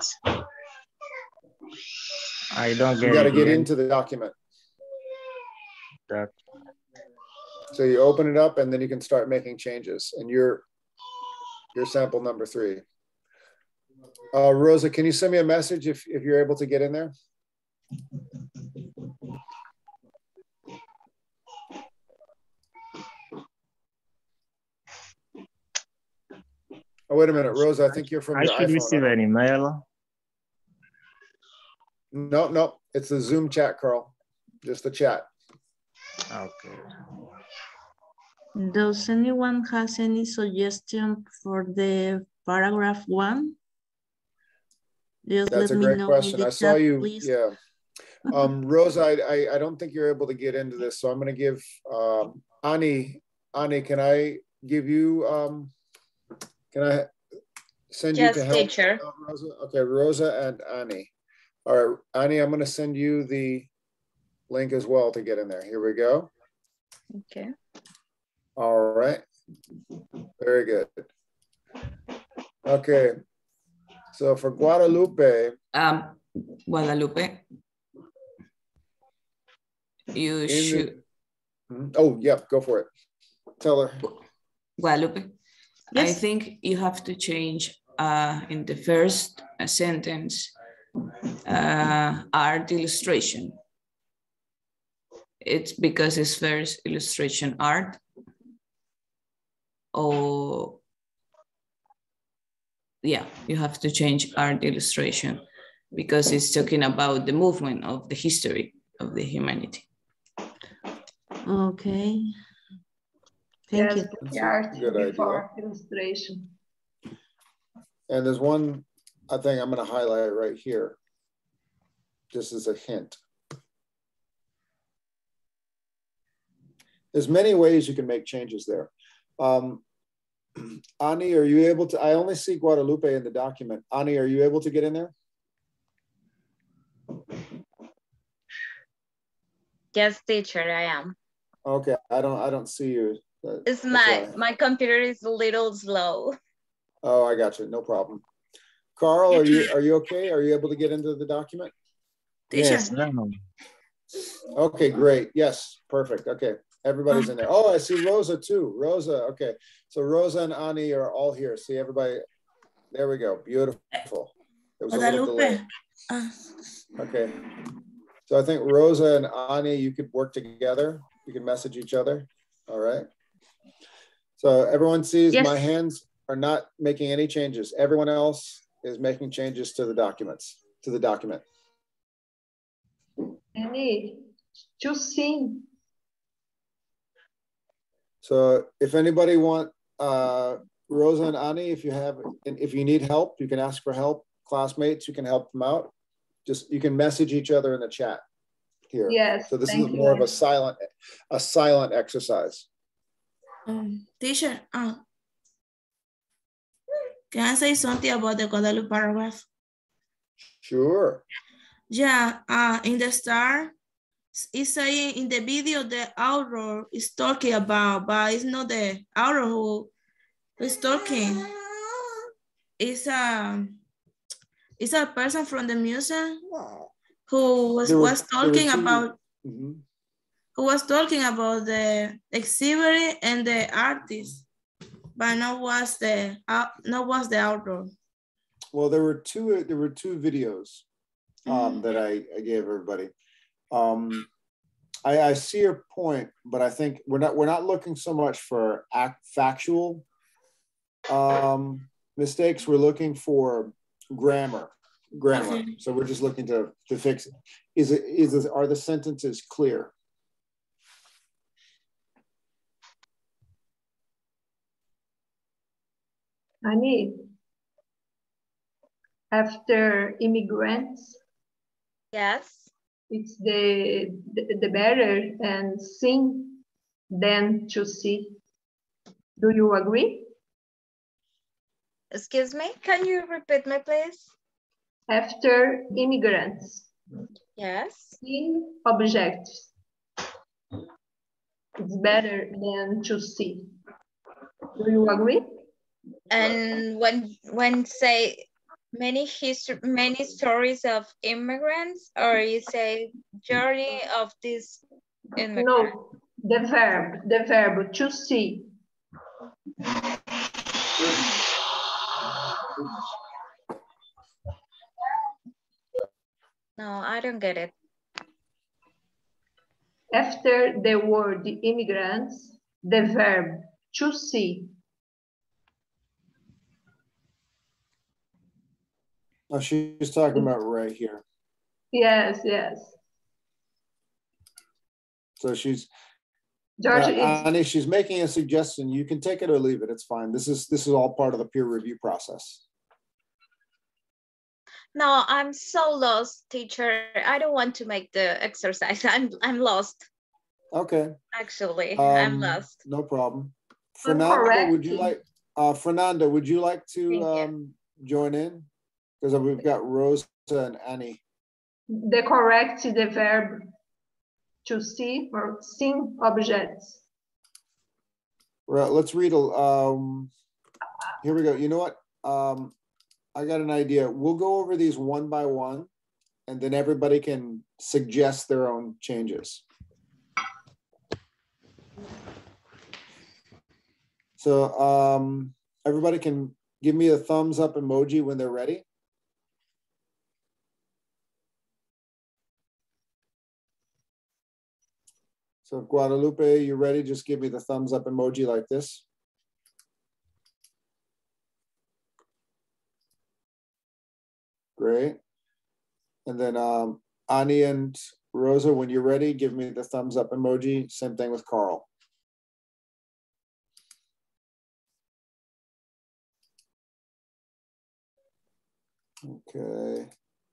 I don't get You got to it get yet. into the document. That. So you open it up and then you can start making changes. And you're, you're sample number three. Uh, Rosa, can you send me a message if, if you're able to get in there? Oh, wait a minute, Rosa, I think you're from I your should iPhone. receive an email. No, no, it's the Zoom chat, Carl. Just the chat. Okay. Does anyone has any suggestion for the paragraph one? Just That's let a me great know question. in I the saw chat, you, please. yeah. Um, Rosa, I, I, I don't think you're able to get into this, so I'm going to give um, Ani, Ani, can I give you, um, can I send you Yes, to help? teacher. Uh, Rosa? Okay, Rosa and Ani. All right, Ani, I'm going to send you the link as well to get in there. Here we go. Okay. All right. Very good. Okay. So for Guadalupe. Um, Guadalupe. You should. The, oh, yeah, go for it. Tell her. Guadalupe. Yes. I think you have to change uh, in the first uh, sentence, uh, art illustration. It's because it's first illustration art. Or, yeah, you have to change art illustration because it's talking about the movement of the history of the humanity. Okay. Thank yes, you. the art Good before idea. illustration. And there's one I think I'm going to highlight right here, just as a hint. There's many ways you can make changes there. Um, Ani, are you able to, I only see Guadalupe in the document. Ani, are you able to get in there? Yes, teacher, I am. Okay, I don't, I don't see you. It's my, my computer is a little slow. Oh, I got you, no problem. Carl, are you, are you okay? Are you able to get into the document? Yes, no. Okay, great. Yes, perfect. Okay, everybody's in there. Oh, I see Rosa too. Rosa, okay. So Rosa and Ani are all here. See everybody. There we go. Beautiful. There was a little delay. Okay. So I think Rosa and Ani, you could work together. You can message each other. All right. So everyone sees Yes. my hands are not making any changes. Everyone else is making changes to the documents, to the document. Any, just sing. So if anybody want, uh, Rosa and Ani, if you have, if you need help, you can ask for help. Classmates, you can help them out. Just, you can message each other in the chat here. Yes, so this is thank more you. of a silent, a silent exercise. Um, teacher, uh, can I say something about the Guadalupe paragraph? Sure. Yeah, uh, in the start, it's saying in the video the author is talking about, but it's not the author who is talking. It's a, it's a person from the museum who was, There were- was there were talking two- about, Mhm. who was talking about the exhibit and the artist, but not was the, uh, not was the author. Well, there were two, there were two videos um, that I, I gave everybody. Um, I, I see your point, but I think we're not, we're not looking so much for act factual um, mistakes. We're looking for grammar, grammar. Okay. So we're just looking to, to fix it. Is it, is it, are the sentences clear? Ani, after immigrants Yes. It's the, the, the better and sing than to see. Do you agree? Excuse me, can you repeat me, please? After immigrants. Yes. See objects. It's better than to see. Do you agree? And when when say many history, many stories of immigrants, or you say journey of this immigrant? No, the verb, the verb to see. No, I don't get it. After the word immigrants, the verb to see. Oh, she's talking about right here. Yes, yes. So she's, George, uh, it's, Annie, she's making a suggestion. You can take it or leave it. It's fine. This is this is all part of the peer review process. No, I'm so lost, teacher. I don't want to make the exercise. I'm I'm lost. Okay. Actually, Um, I'm lost. No problem. Fernanda, would you like? Uh, Fernanda, would you like to um, join in? Because we've got Rosa and Annie. the correct the verb to see or sing objects. Right. Let's read. Um, here we go. You know what? Um, I got an idea. We'll go over these one by one, and then everybody can suggest their own changes. So um, everybody can give me a thumbs up emoji when they're ready. So Guadalupe, you ready? Just give me the thumbs up emoji like this. Great. And then um, Ani and Rosa, when you're ready, give me the thumbs up emoji. Same thing with Carl. Okay.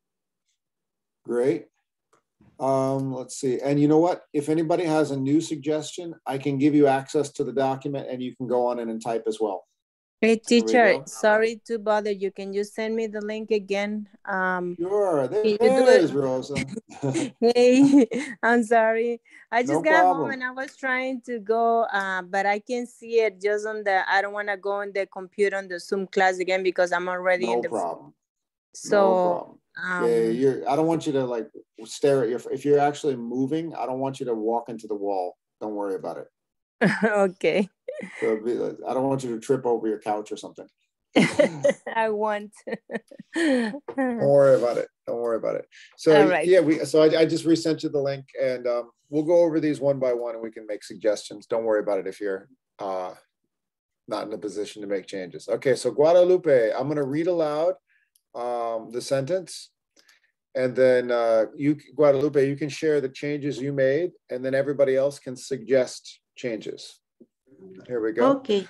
Great. Um, let's see. And you know what? If anybody has a new suggestion, I can give you access to the document and you can go on in and type as well. Hey, teacher, sorry to bother you. Can you send me the link again? Um, sure. There, can you there do it it? is, Rosa. Hey, I'm sorry. I just No got problem. home and I was trying to go, uh, but I can see it just on the, I don't want to go on the computer on the Zoom class again because I'm already No in the. problem. So, no problem. Um, yeah, you're, I don't want you to like stare at your, if you're actually moving, I don't want you to walk into the wall. Don't worry about it. Okay. So be, I don't want you to trip over your couch or something. I want. Don't worry about it. Don't worry about it. So All right. yeah, we. So I, I just resent you the link, and um, we'll go over these one by one, and we can make suggestions. Don't worry about it if you're uh, not in a position to make changes. Okay. So Guadalupe, I'm going to read aloud um, the sentence, and then uh, you, Guadalupe, you can share the changes you made, and then everybody else can suggest changes. Here we go. Okay.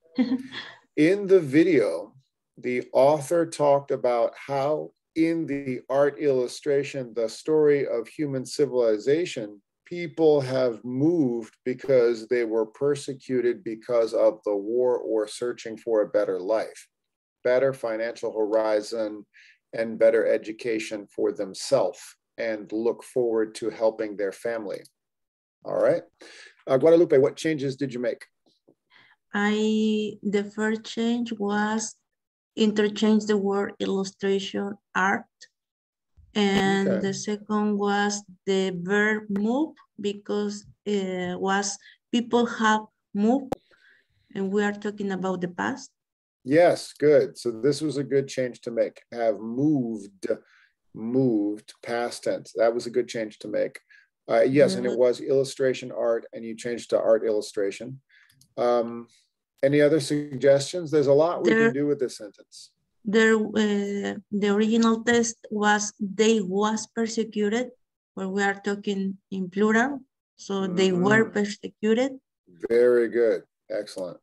In the video, the author talked about how in the art illustration, the story of human civilization, people have moved because they were persecuted because of the war or searching for a better life, better financial horizon, and better education for themselves, and look forward to helping their family. All right. Uh, Guadalupe, what changes did you make? I, the first change was interchange the word illustration art. And Okay. the second was the verb move, because it was people have moved and we are talking about the past. Yes, good. So this was a good change to make. Have moved, moved, past tense. That was a good change to make. Uh, yes, and it was illustration art, and you changed to art illustration. Um, any other suggestions? There's a lot we There, can do with this sentence. There, uh, the original text was they was persecuted, where we are talking in plural. So mm-hmm. They were persecuted. Very good. Excellent.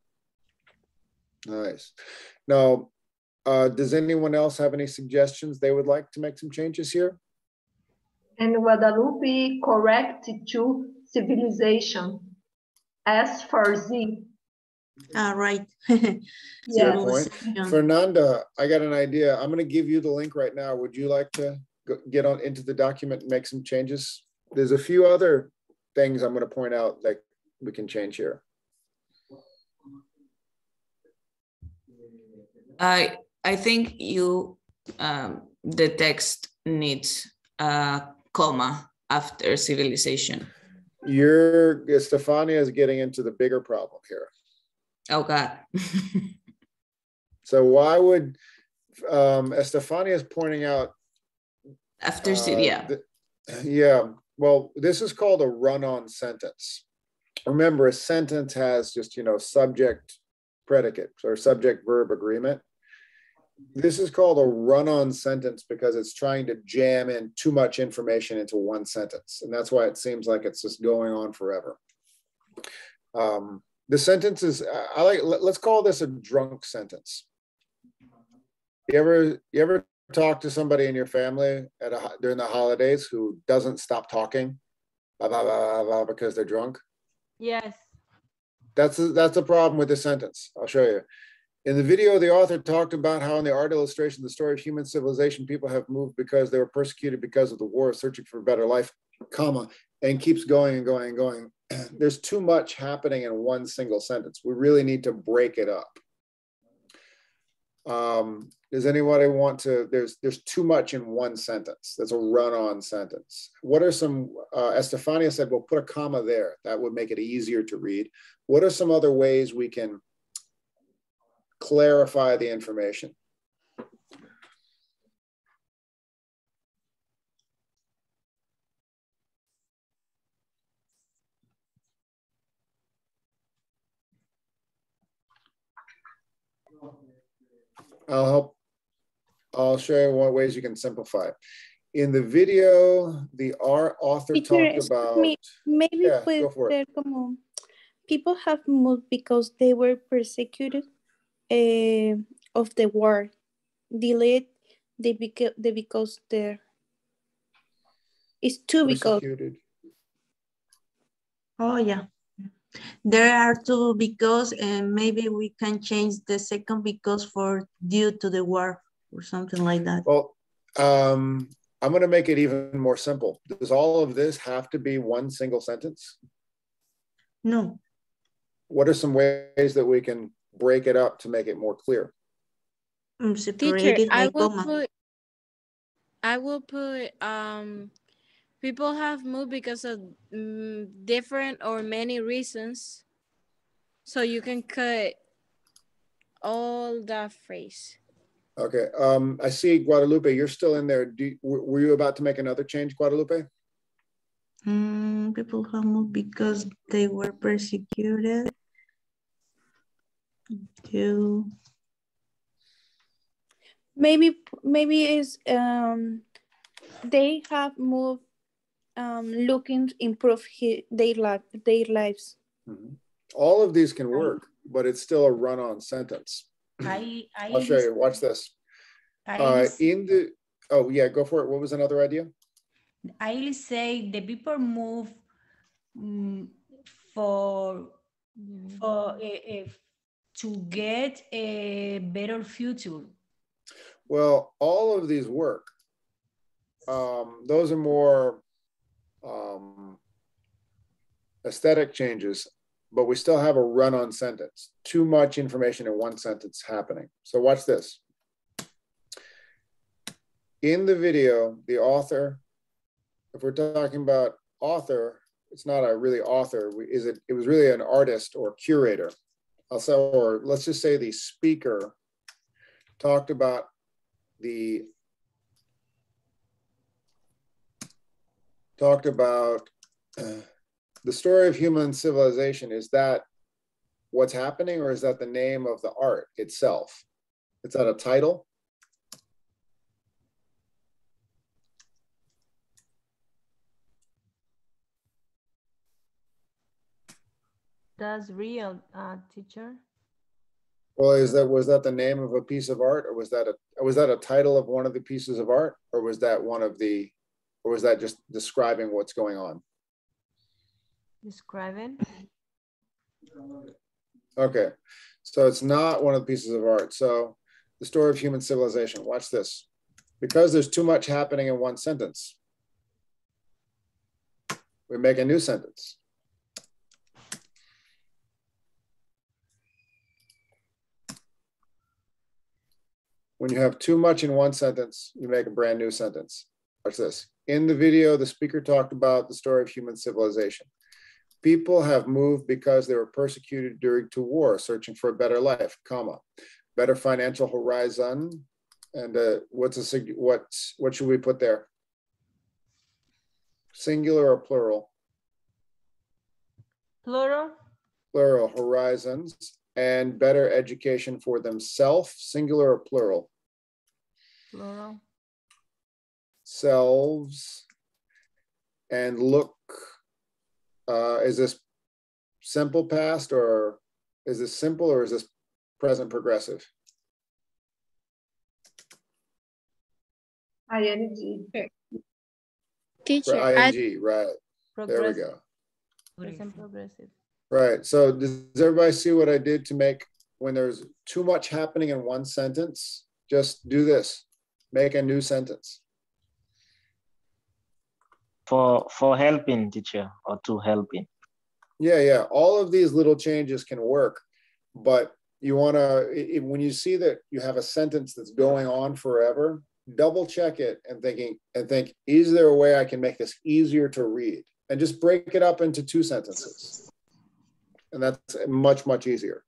Nice. Now, uh, does anyone else have any suggestions they would like to make some changes here? And Guadalupe corrected to civilization. S for Z. All right. Good point. Fernanda, I got an idea. I'm going to give you the link right now. Would you like to go, get on into the document and make some changes? There's a few other things I'm going to point out that we can change here. I I think you um, the text needs a comma after civilization. You're Estefania is getting into the bigger problem here. Oh God. So why would um, Estefania is pointing out after uh, yeah the, yeah. Well, this is called a run-on sentence. Remember, a sentence has just, you know, subject, predicate, or subject-verb agreement. This is called a run-on sentence because it's trying to jam in too much information into one sentence. And that's why it seems like it's just going on forever. Um, the sentence is, I like, let's call this a drunk sentence. You ever, you ever talk to somebody in your family at a, during the holidays who doesn't stop talking blah, blah, blah, blah, because they're drunk? Yes. That's a, that's a problem with this sentence. I'll show you. In the video, the author talked about how in the art illustration, the story of human civilization, people have moved because they were persecuted because of the war, searching for a better life, comma, and keeps going and going and going. There's too much happening in one single sentence. We really need to break it up. Um, does anybody want to, there's there's too much in one sentence. That's a run-on sentence. What are some, uh, Estefania said, well, put a comma there. That would make it easier to read. What are some other ways we can clarify the information? I'll help. I'll show you what ways you can simplify. In the video, the our author Teacher, talked about. Me, maybe yeah, puede go for ser it. como people have moved because they were persecuted uh, of the war. Delayed the because the because there it's two because. Persecuted. Oh yeah. There are two because, and maybe we can change the second because for due to the war or something like that. Well, um, I'm going to make it even more simple. Does all of this have to be one single sentence? No. What are some ways that we can break it up to make it more clear? Um, Teacher, I will comma. put, I will put, um, people have moved because of um, different or many reasons. So you can cut all that phrase. Okay. Um, I see Guadalupe, you're still in there. Do, were you about to make another change, Guadalupe? Mm, people have moved because they were persecuted. To... Maybe, maybe is um, they have moved um, looking to improve his, their life, their lives. Mm-hmm. All of these can work, but it's still a run-on sentence. I, I I'll show you. Watch this. I uh, in the oh yeah, go for it. What was another idea? I say the people move um, for for uh, uh, to get a better future. Well, all of these work. Um, those are more um, aesthetic changes, but we still have a run-on sentence. Too much information in one sentence happening. So watch this. In the video, the author, if we're talking about author, it's not a really author. Is it? It was really an artist or curator. Also, or let's just say the speaker talked about the talked about uh, the story of human civilization. Is that what's happening, or is that the name of the art itself? Is that a title? That's real, uh, teacher. Well, is that was that the name of a piece of art, or was that a was that a title of one of the pieces of art, or was that one of the Or was that just describing what's going on? Describing. Okay, so it's not one of the pieces of art. So the story of human civilization, watch this. Because there's too much happening in one sentence, we make a new sentence. When you have too much in one sentence, you make a brand new sentence. Watch this. In the video, the speaker talked about the story of human civilization. People have moved because they were persecuted during to war, searching for a better life, comma, better financial horizon. And uh, what's a what? What should we put there? Singular or plural? Plural. Plural, horizons, and better education for themselves, singular or plural? Plural. Selves, and look, uh, is this simple past or is this simple or is this present progressive? I N G. Teacher, I N G, right. There we go. Present progressive. Right. So does everybody see what I did to make when there's too much happening in one sentence? Just do this. Make a new sentence. For for helping, teacher, or to helping. Yeah, yeah. All of these little changes can work, but you want to, when you see that you have a sentence that's going on forever, double check it and thinking and think, is there a way I can make this easier to read? And just break it up into two sentences. And that's much, much easier.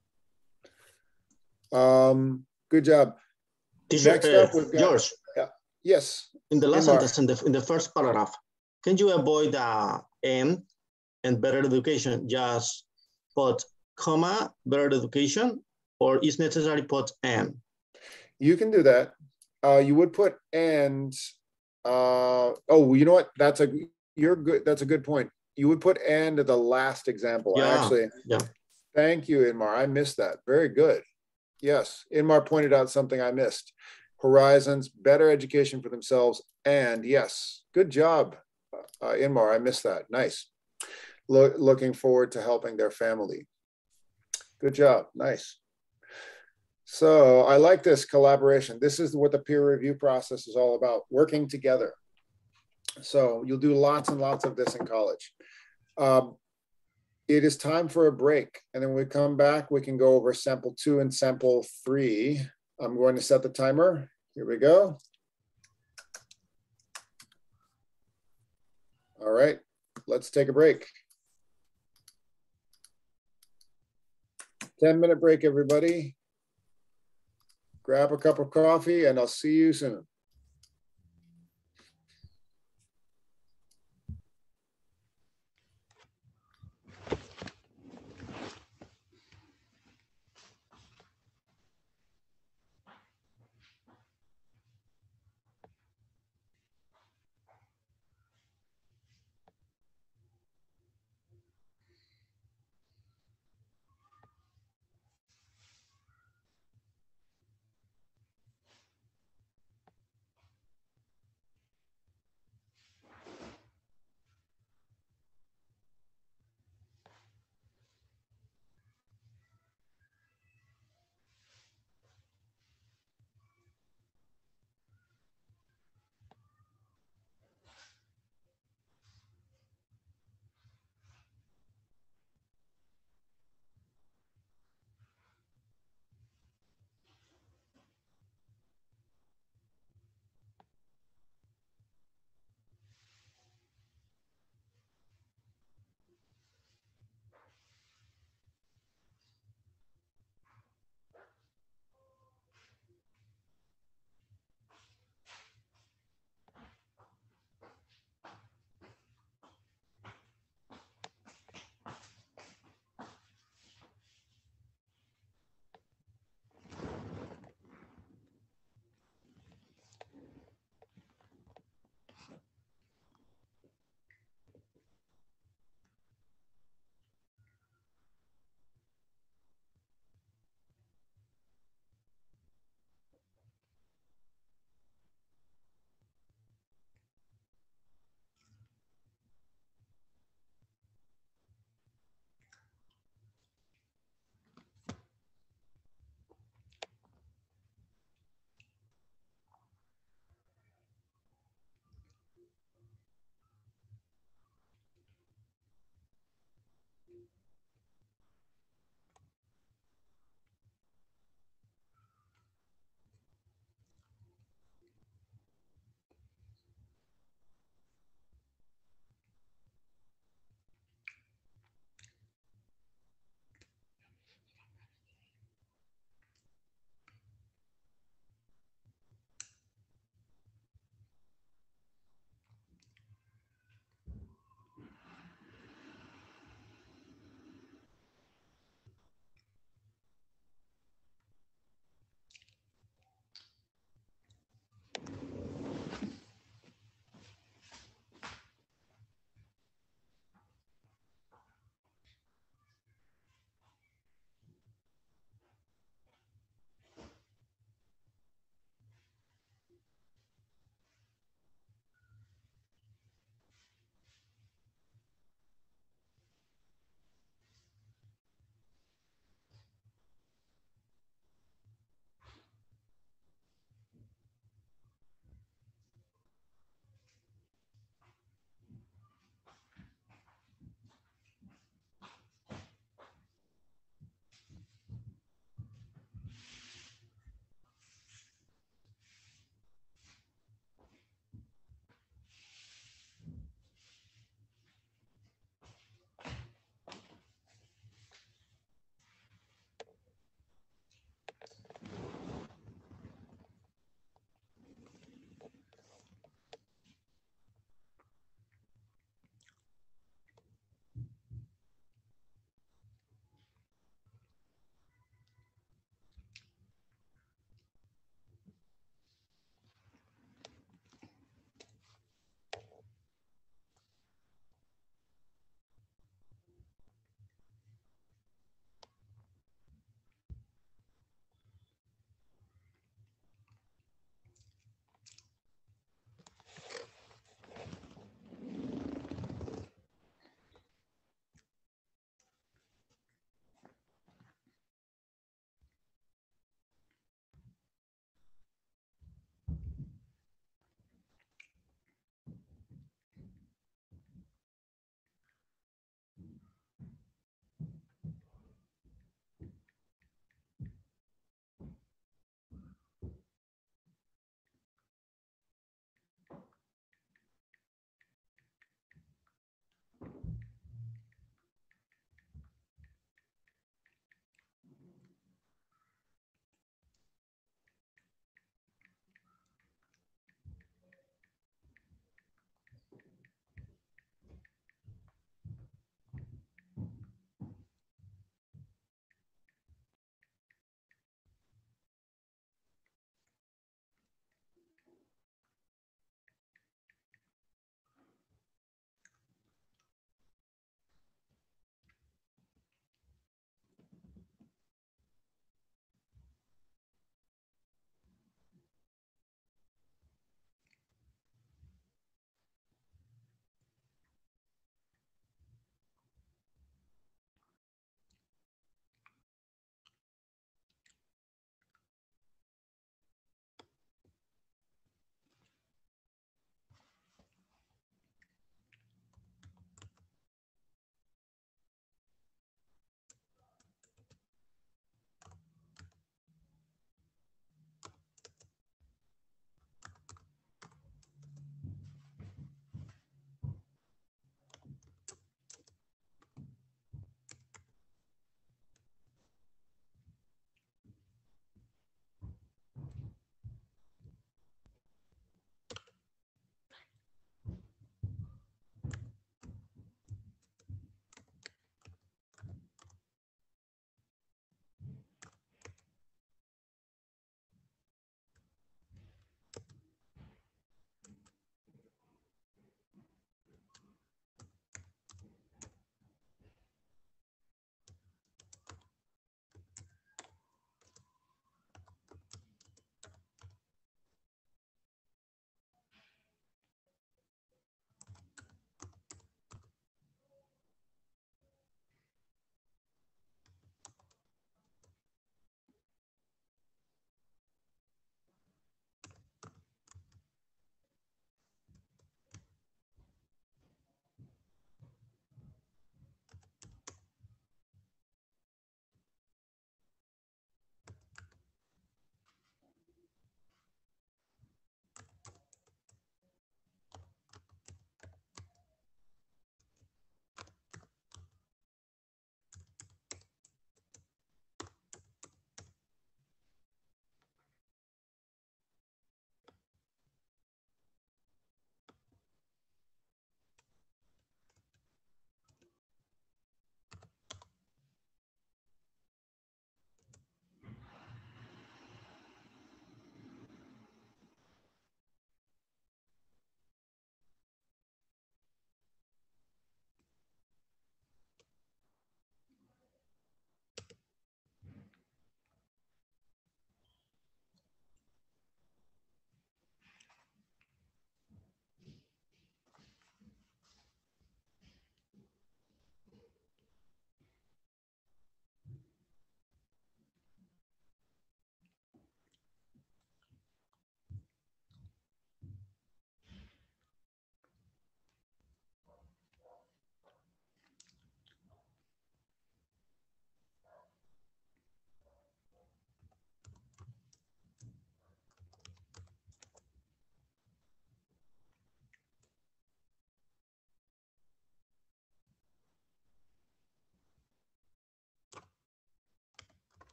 Um, good job. Teacher, Next uh, up, we've got, George. Yeah. Yes. In the last Inmar. sentence, in the, in the first paragraph, can you avoid the and and better education? Just put comma, better education, or is necessary put and? You can do that. Uh, you would put and, uh, oh, you know what? That's a, you're good. That's a good point. You would put and at the last example. Yeah, I actually, yeah. Thank you, Inmar. I missed that. Very good. Yes, Inmar pointed out something I missed. Horizons, better education for themselves, and yes, good job, uh, Inmar. I missed that. Nice. Lo looking forward to helping their family. Good job. Nice. So I like this collaboration. This is what the peer review process is all about, working together. So you'll do lots and lots of this in college. Um, it is time for a break. And then when we come back, we can go over sample two and sample three. I'm going to set the timer. Here we go. All right, let's take a break. ten minute break, everybody. Grab a cup of coffee and I'll see you soon.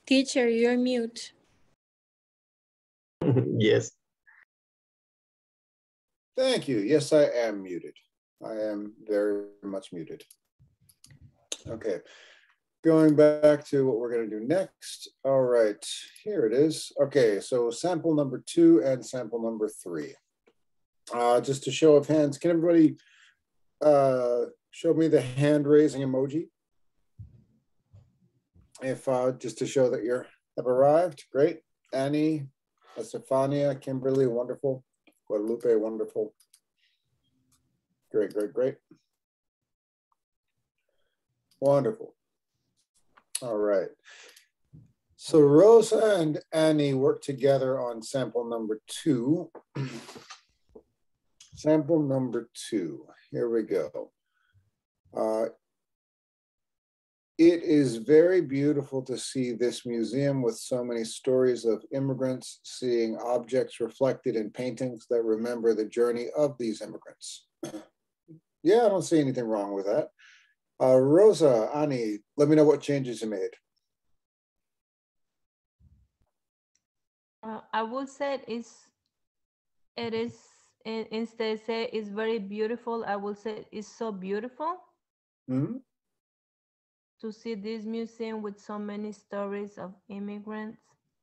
Teacher, you're mute. Yes. Thank you. Yes, I am muted. I am very much muted. Okay, going back to what we're going to do next. All right, here it is. Okay, so sample number two and sample number three. Uh, just a show of hands, can everybody uh, show me the hand raising emoji? If uh, just to show that you have arrived. Great. Annie, Estefania, Kimberly, wonderful. Guadalupe, wonderful. Great, great, great. Wonderful. All right. So Rosa and Annie worked together on sample number two. Sample number two. Here we go. Uh, It is very beautiful to see this museum with so many stories of immigrants, seeing objects reflected in paintings that remember the journey of these immigrants. Yeah, I don't see anything wrong with that. Uh, Rosa, Annie, let me know what changes you made. Uh, I would say it's, it is, in, instead of say it's very beautiful, I would say it's so beautiful. Mm-hmm. To see this museum with so many stories of immigrants.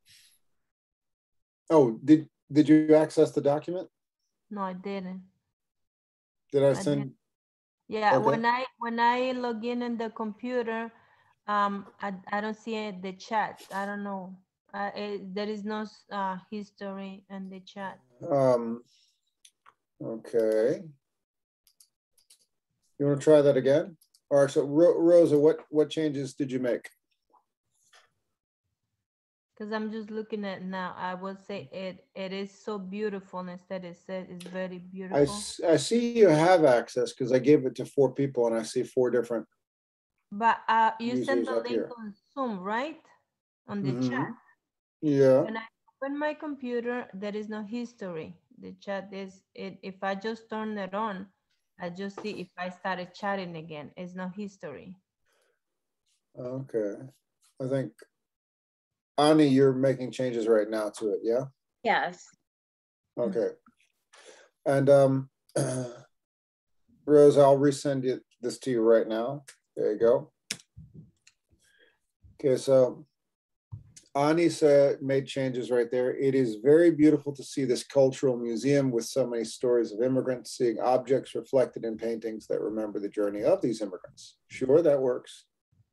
Oh, did did you access the document? No, I didn't. Did I I send? didn't. Yeah, Okay. when I when I log in in the computer, um, I I don't see it, the chat. I don't know. Uh, it, there is no uh, history in the chat. Um. Okay. You want to try that again? All right. So Ro Rosa, what what changes did you make? Because I'm just looking at now, I would say it it is so beautiful. Instead, it said it's very I, beautiful. s- I see you have access because I gave it to four people and I see four different But uh, you sent users the up link here. on Zoom, right? On the Mhm. chat. Yeah. When I open my computer, there is no history. The chat is, it, if I just turn it on, I just see if I started chatting again, it's no history. Okay. I think, Ani, you're making changes right now to it, yeah? Yes. Okay. And um, Rose, I'll resend it, this to you right now. There you go. Okay, so Ani said, made changes right there. It is very beautiful to see this cultural museum with so many stories of immigrants, seeing objects reflected in paintings that remember the journey of these immigrants. Sure, that works.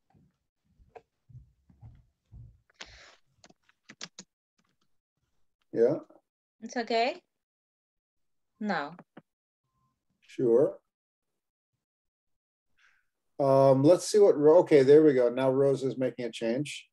Yeah. It's okay? No. Sure. Um, let's see what, okay, there we go. Now Rose is making a change.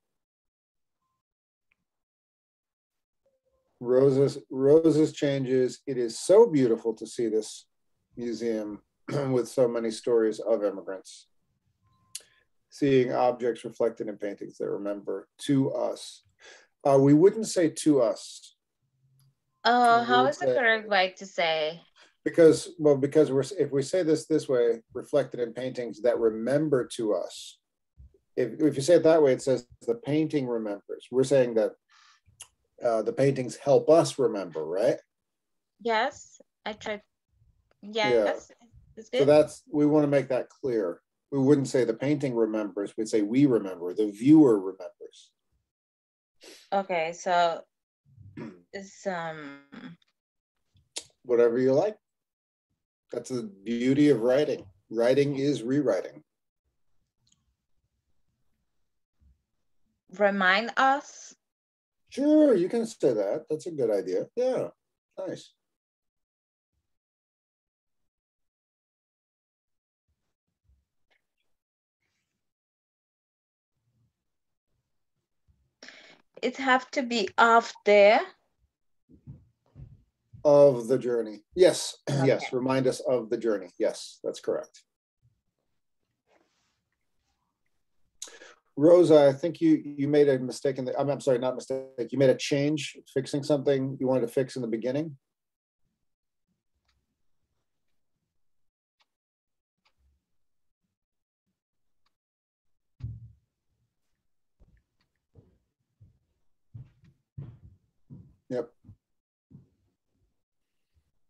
Rose's, Rose's changes. It is so beautiful to see this museum with so many stories of immigrants. Seeing objects reflected in paintings that remember to us. Uh, we wouldn't say to us. Oh, We how would is the say- correct way to say? Because, well, because we're, if we say this this way, reflected in paintings that remember to us. If, if you say it that way, it says the painting remembers. We're saying that uh, the paintings help us remember, right? Yes, I tried. Yes, it's good. So that's, we want to make that clear. We wouldn't say the painting remembers, we'd say we remember, the viewer remembers. Okay, so it's um Whatever you like. That's the beauty of writing. Writing is rewriting. remind us. Sure, you can say that. That's a good idea. Yeah, nice. It have to be off there. Of the journey. Yes, Okay. yes, remind us of the journey. Yes, that's correct. Rosa, I think you you made a mistake in the, I'm, I'm sorry, not mistake. You made a change, fixing something you wanted to fix in the beginning.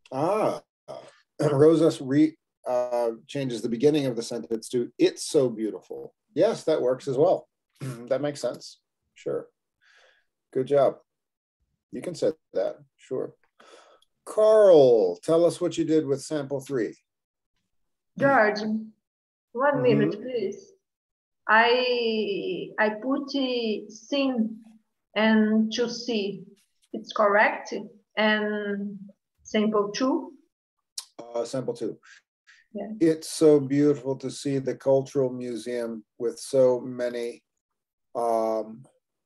Ah, Rosas re, uh, changes the beginning of the sentence to "it's so beautiful." Yes, that works as well. That makes sense. Sure. Good job. You can say that. Sure. Carl, tell us what you did with sample three. George, one Mhm. minute, please. I I put uh, sing and to see. It's correct. And sample two. Uh, sample two. Yeah. It's so beautiful to see the cultural museum with so many um,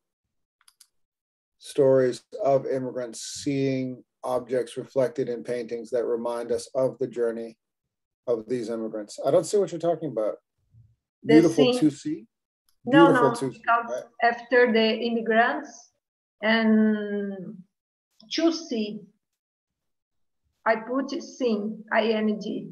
stories of immigrants seeing objects reflected in paintings that remind us of the journey of these immigrants. I don't see what you're talking about. The Beautiful scene- to see. No, Beautiful no, to see. because Right? after the immigrants and to see, I put sing, I N G,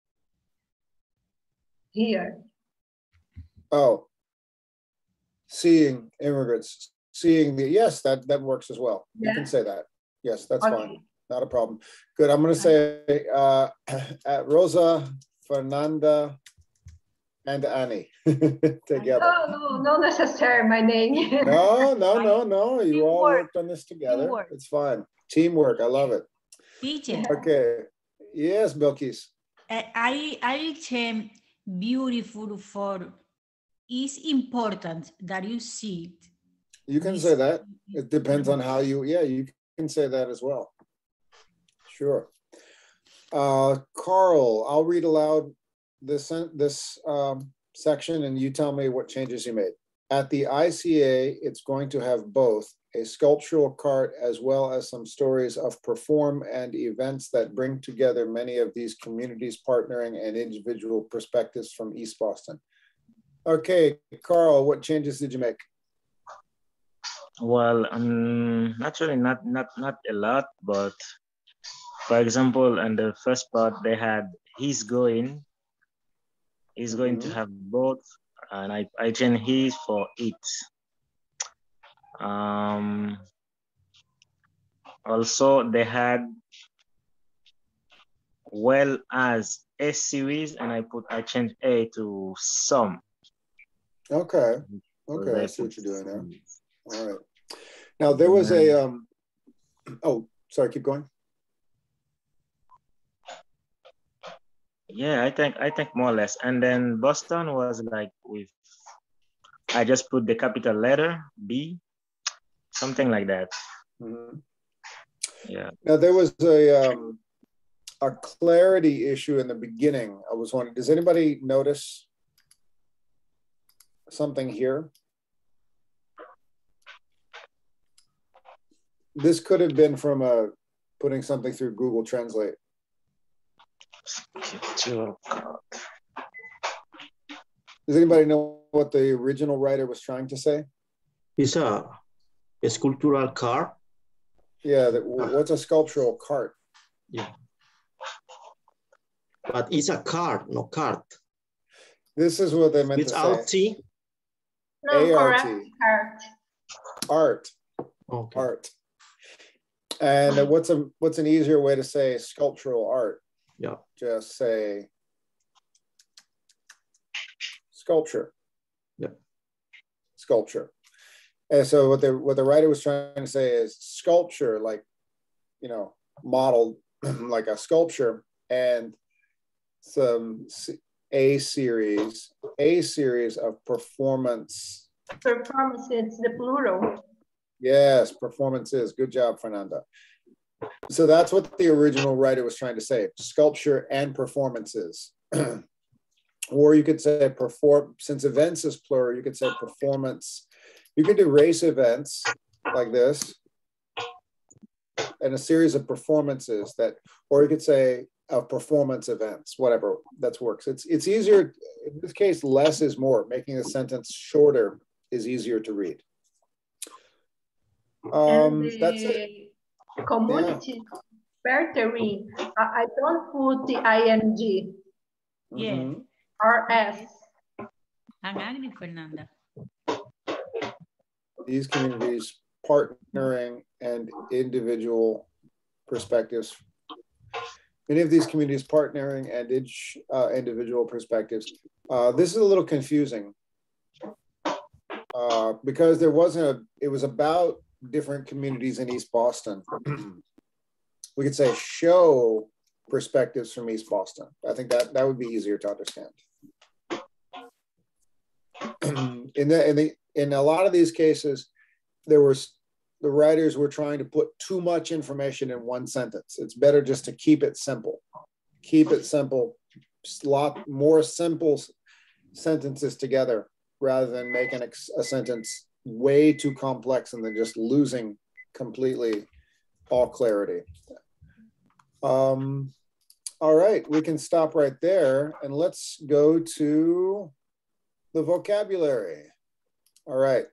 here. Oh, seeing immigrants, seeing the, yes, that, that works as well. You can Yeah. say that. Yes, that's Okay. fine. Not a problem. Good. I'm going to say uh, at Rosa, Fernanda, and Annie together. No, no, not necessary, my name. No, no, no, no. You all Teamwork. worked on this together. Teamwork. It's fine. Teamwork. I love it. Teacher, Okay. Yes, Bilkis. uh, I I um, beautiful for is important that you see it. You can say that. It depends on how you, yeah, you can say that as well. Sure. Uh, Carl, I'll read aloud this, this um, section and you tell me what changes you made. At the I C A, it's going to have both a sculptural cart as well as some stories of perform and events that bring together many of these communities partnering and individual perspectives from East Boston. Okay, Carl, what changes did you make? Well, um, actually not not not a lot, but for example, in the first part they had he's going, he's mm-hmm. going to have both, and I I changed he for it. Um, also they had well as a series, and I put I changed a to some. Okay. Okay, so I see what you're doing there. All right. Now there was a um oh sorry, keep going. Yeah, I think I think more or less. And then Boston was like with I just put the capital letter B, something like that. Mm-hmm. Yeah. Now there was a um a clarity issue in the beginning. I was wondering, does anybody notice something here? This could have been from a putting something through Google Translate. Does anybody know what the original writer was trying to say? It's a, a sculptural cart. Yeah, that, what's a sculptural cart? Yeah. But it's a cart, no cart. This is what they meant Without to say. T? No, A R T. correct. Art. Art. Okay. Art. And what's a what's an easier way to say sculptural art? Yeah. Just say sculpture. Yeah. Sculpture. And so what the what the writer was trying to say is sculpture, like, you know, modeled like a sculpture, and some a series, a series of performance. Performance, it's the plural. Yes, performances. Good job, Fernanda. So that's what the original writer was trying to say, sculpture and performances. Or you could say perform, since events is plural, you could say performance. You could do race events like this and a series of performances that, or you could say of performance events, whatever, that works. It's, it's easier, in this case, less is more. Making the sentence shorter is easier to read. Um, and the that's it. community bartering, yeah. I, I don't put the I N G. Yeah. Mm-hmm. R S. I'm angry, Fernanda. These communities partnering and individual perspectives. many of these communities partnering and each uh, individual perspectives. Uh, this is a little confusing uh, because there wasn't a, it was about different communities in East Boston. We could say show perspectives from East Boston. I think that that would be easier to understand. in the in the in a lot of these cases, there was the writers were trying to put too much information in one sentence. It's better just to keep it simple. Keep it simple. A lot more simple sentences together rather than making a, a sentence way too complex and then just losing completely all clarity. Um, all right, we can stop right there and let's go to the vocabulary. All right.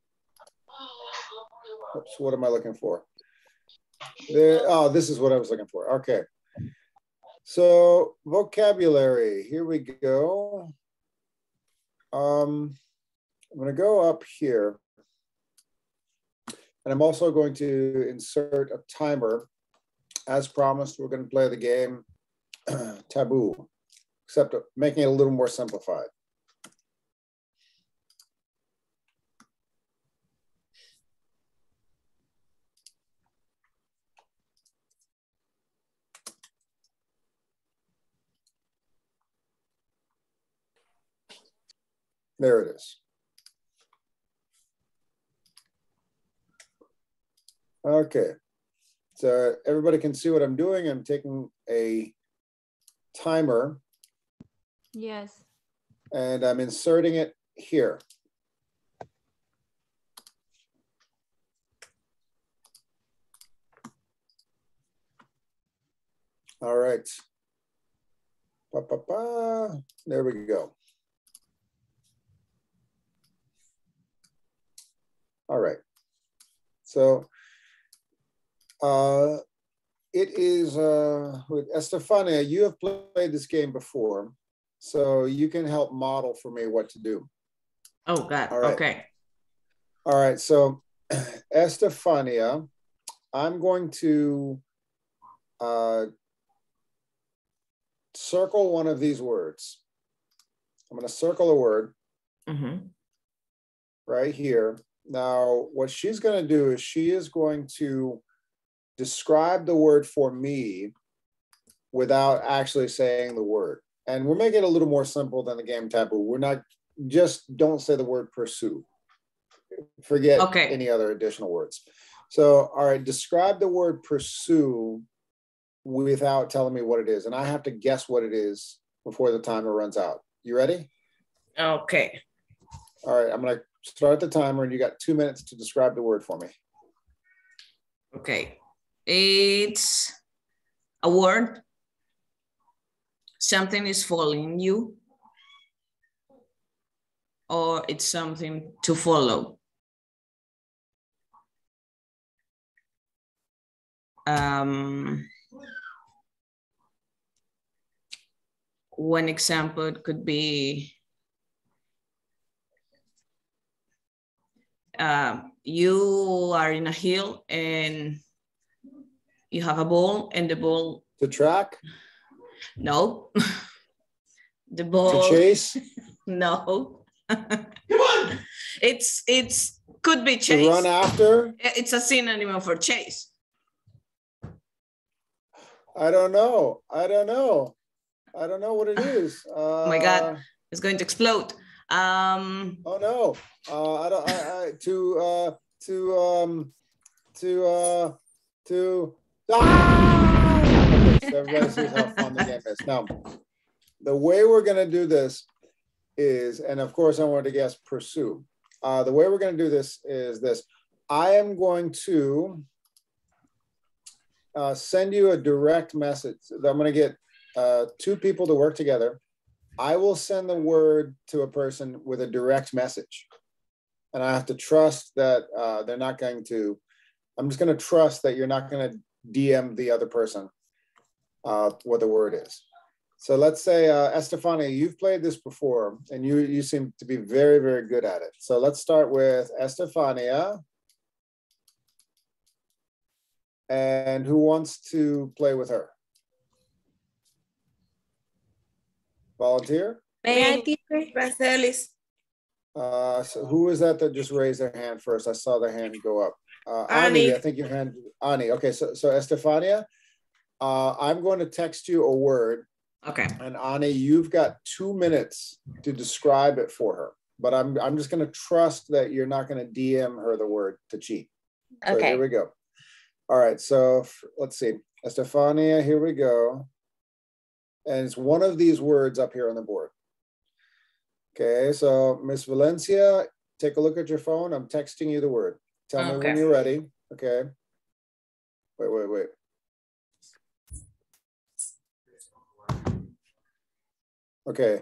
Oops, what am I looking for? There, oh, this is what I was looking for. Okay. So vocabulary, here we go. Um, I'm going to go up here. And I'm also going to insert a timer. As promised, we're going to play the game Taboo, except making it a little more simplified. There it is. Okay, so everybody can see what I'm doing. I'm taking a timer. Yes. And I'm inserting it here. All right. Ba, ba, ba. There we go. All right. So uh, it is, uh, with Estefania, you have played this game before, so you can help model for me what to do. Oh, God, All right. okay. All right, so Estefania, I'm going to uh, circle one of these words. I'm going to circle a word Mm-hmm. right here. Now, what she's going to do is she is going to describe the word for me without actually saying the word. And we'll make it a little more simple than the game Taboo. We're not, just don't say the word pursue. Forget okay. any other additional words. So, all right, describe the word pursue without telling me what it is. And I have to guess what it is before the timer runs out. You ready? Okay. All right, I'm going to start the timer and you got two minutes to describe the word for me. Okay. It's a word. Something is following you. Or it's something to follow. Um, one example could be uh, you are in a hill and you have a ball and the ball... To track? No. The ball... To chase? No. Come on! It's, it's, could be chase. To run after? It's a synonym for chase. I don't know. I don't know. I don't know what it is. Uh, oh my God, it's going to explode. Um, oh no. Uh, I don't, I, I, to, uh, to, um, to, uh, to, ah! Okay, so everybody sees how fun the game is. Now, the way we're going to do this is, and of course I wanted to guess pursue. Uh, the way we're going to do this is this. I am going to uh, send you a direct message. I'm going to get uh, two people to work together. I will send the word to a person with a direct message. And I have to trust that uh, they're not going to, I'm just going to trust that you're not going to D M the other person uh, what the word is. So let's say, uh, Estefania, you've played this before and you, you seem to be very, very good at it. So let's start with Estefania. And who wants to play with her? Volunteer? Me, Francelis. Uh, so who is that that just raised their hand first? I saw their hand go up. Uh, Ani, Ani. I think your hand, Ani. Okay, so, so Estefania, uh, I'm going to text you a word. Okay. And Ani, you've got two minutes to describe it for her. But I'm, I'm just going to trust that you're not going to D M her the word to cheat. So Okay. here we go. All right, so let's see. Estefania, here we go. And it's one of these words up here on the board. Okay, so Miss Valencia, take a look at your phone. I'm texting you the word. Tell me Okay. when you're ready. Okay. Wait, wait, wait. Okay.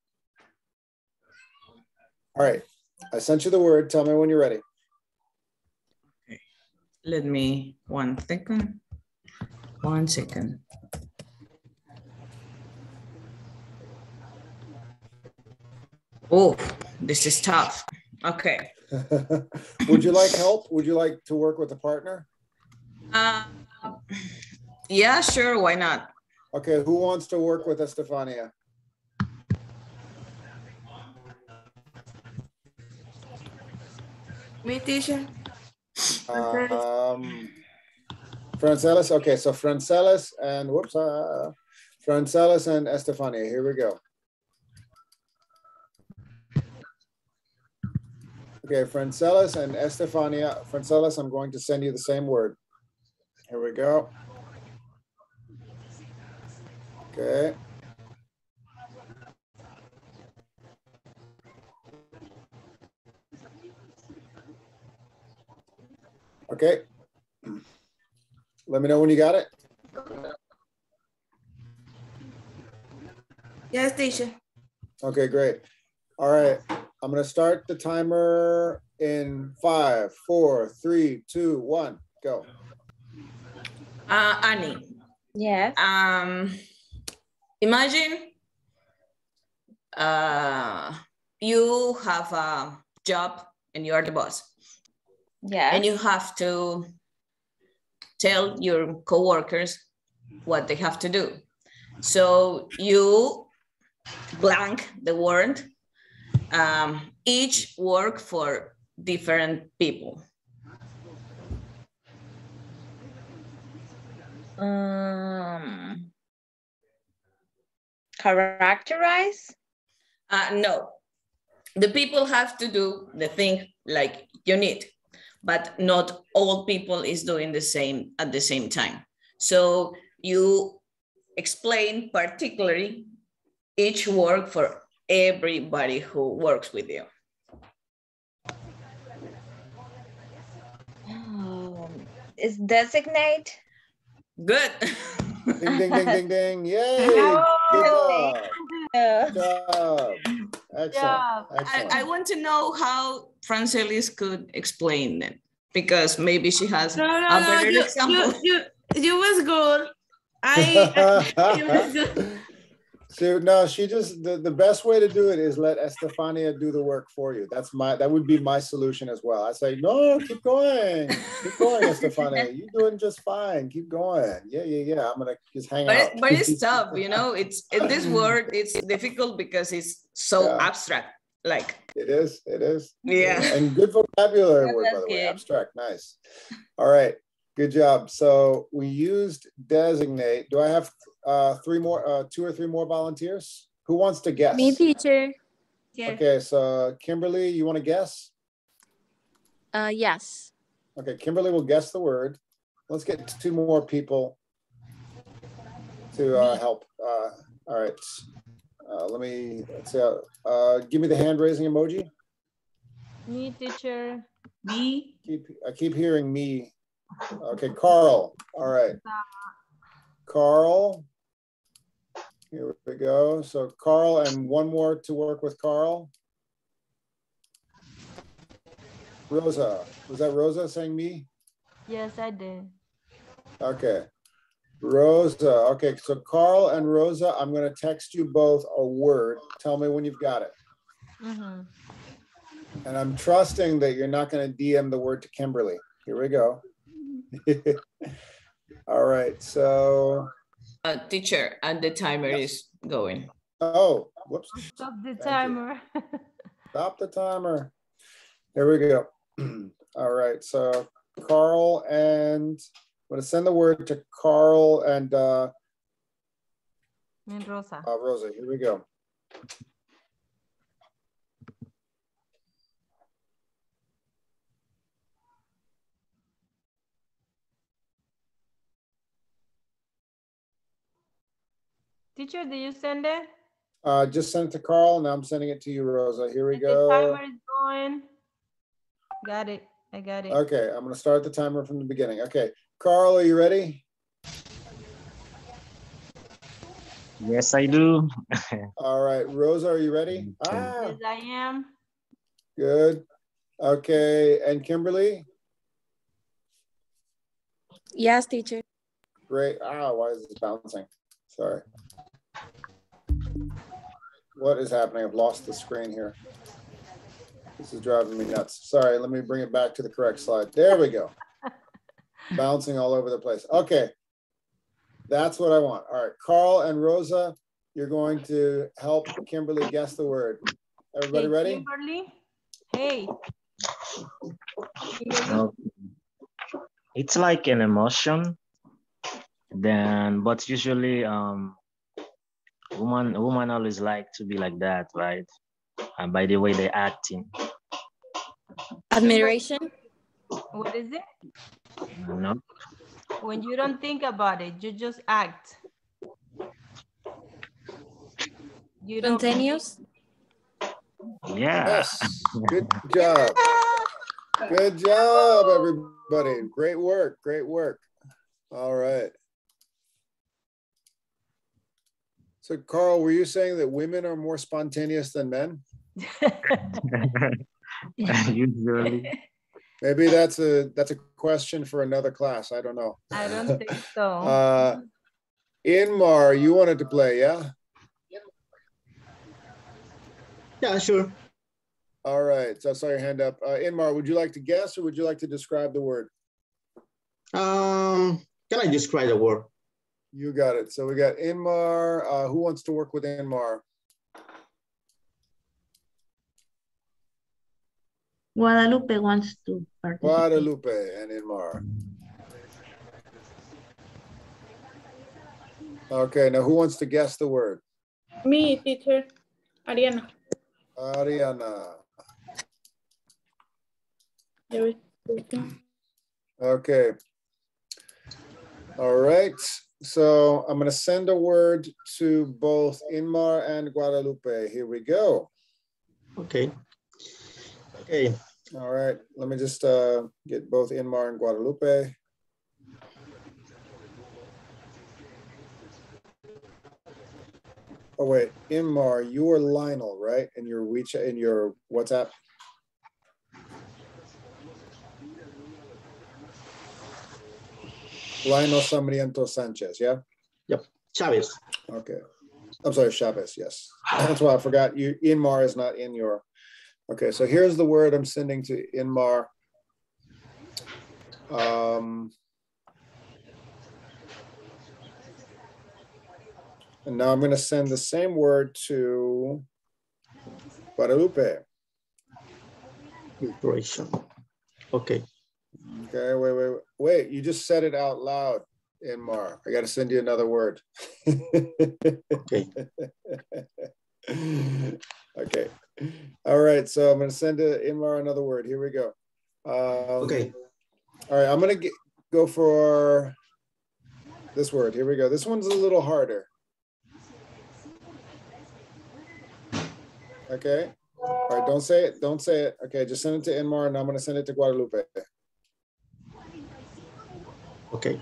All right. I sent you the word. Tell me when you're ready. Let me, one second. One second. Oh, this is tough. Okay. Would you like help? Would you like to work with a partner? Uh, yeah, sure. Why not? Okay, who wants to work with Estefania? Me, teacher. Um, Francelis. Okay, so Francelis and whoops, uh, Francelis and Estefania. Here we go. Okay, Francelis and Estefania. Francelis, I'm going to send you the same word. Here we go. Okay. Okay. Let me know when you got it. Yes, teacher. Okay, great. All right. I'm going to start the timer in five, four, three, two, one, go. Uh, Annie. Yes. Um, imagine uh, you have a job and you are the boss. Yeah. And you have to tell your coworkers what they have to do. So you blank the word, um, each work for different people. Um, characterize? Uh, no, the people have to do the thing like you need, but not all people is doing the same at the same time. So you explain particularly each work for everybody who works with you. Um, is designate? Good. Ding, ding, ding, ding, ding. Yay. Good job. Good job. Excellent. I, Excellent. I want to know how Francelis could explain it, because maybe she has No, no, a no. better You, example. you, you, you was good. I, I it was good. So no, she just the, the best way to do it is let Estefania do the work for you. That's my that would be my solution as well. I say, no, keep going, keep going, Estefania. You're doing just fine. Keep going. Yeah, yeah, yeah. I'm gonna just hang But, out. it, but it's tough, you know. It's in this word. It's difficult because it's so Yeah. abstract. Like It is. It is. Yeah. And good vocabulary That word, by was the way. good. Abstract. Nice. All right. Good job. So we used designate. Do I have uh, three more, uh, two or three more volunteers? Who wants to guess? Me, teacher. Okay. So Kimberly, you want to guess? Uh, yes. Okay. Kimberly will guess the word. Let's get two more people to uh, help. Uh, all right. Uh, let me, let's see. Uh, uh, give me the hand raising emoji. Me, teacher. Me. Keep, I keep hearing me. Okay, Carl. All right. Carl. Here we go. So Carl and one more to work with Carl. Rosa. Was that Rosa saying me? Yes, I did. Okay. Rosa. Okay, so Carl and Rosa, I'm going to text you both a word. Tell me when you've got it. Mm-hmm. And I'm trusting that you're not going to D M the word to Kimberly. Here we go. All right, so. uh, teacher, and the timer is going. Oh, whoops. Stop the Thank timer. Stop the timer. There we go. All right, so Carl and I'm gonna send the word to Carl and uh, And Rosa. uh, Rosa. Here we go. Teacher, did you send it? Uh, just sent it to Carl. Now I'm sending it to you, Rosa. Here we The go. timer is going. Got it. I got it. Okay, I'm gonna start the timer from the beginning. Okay, Carl, are you ready? Yes, I do. All right, Rosa, are you ready? Ah, Yes, I am. good. Okay, and Kimberly? Yes, teacher. Great. Ah, why is this bouncing? Sorry. What is happening? I've lost the screen here. This is driving me nuts. Sorry, let me bring it back to the correct slide. There we go. Bouncing all over the place. Okay, that's what I want. All right, Carl and Rosa, you're going to help Kimberly guess the word. Everybody Hey, ready? Kimberly. Hey. Okay. It's like an emotion, then, but usually, um, woman, woman always like to be like that, right? And by the way they acting. Admiration. What is it? No. When you don't think about it, you just act. You don't. Spontaneous. Yeah. Yes. Good job. Good job, everybody. Great work. Great work. All right. So, Carl, were you saying that women are more spontaneous than men? Usually. Maybe that's a that's a question for another class. I don't know. I don't think so. uh, Inmar, you wanted to play, yeah? Yeah, sure. All right. So I saw your hand up. Uh, Inmar, would you like to guess or would you like to describe the word? Um, can I describe the word? You got it. So we got Inmar. Uh, who wants to work with Inmar? Guadalupe wants to participate. Guadalupe and Inmar. Okay, now who wants to guess the word? Me, teacher. Ariana. Ariana. There is- Okay. All right. So I'm going to send a word to both Inmar and Guadalupe. Here we go. Okay. Okay. All right. Let me just uh, get both Inmar and Guadalupe. Oh wait, Inmar, you are Lionel, right? In your WeChat, in your WhatsApp. Lionel Samriento Sanchez, yeah? Yep, Chavez. Okay. I'm sorry, Chavez, yes. That's why I forgot you. Inmar is not in your. Okay, so here's the word I'm sending to Inmar. Um, and now I'm going to send the same word to Guadalupe. Vibration. Okay. Okay, wait, wait, wait. You just said it out loud, Inmar. I got to send you another word. Okay. Okay. All right, so I'm going to send to Inmar another word. Here we go. Um, okay. All right, I'm going to go for this word. Here we go. This one's a little harder. Okay. All right, don't say it. Don't say it. Okay, just send it to Inmar, and I'm going to send it to Guadalupe. Okay.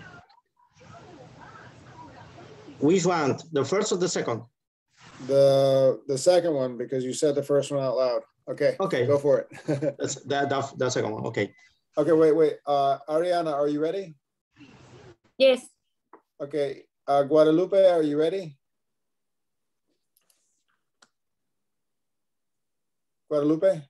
Which one? The first or the second? The the second one, because you said the first one out loud. Okay. Okay. Go for it. That's that, that the second one. Okay. Okay, wait, wait. Uh, Ariana, are you ready? Yes. Okay. Uh, Guadalupe, are you ready? Guadalupe?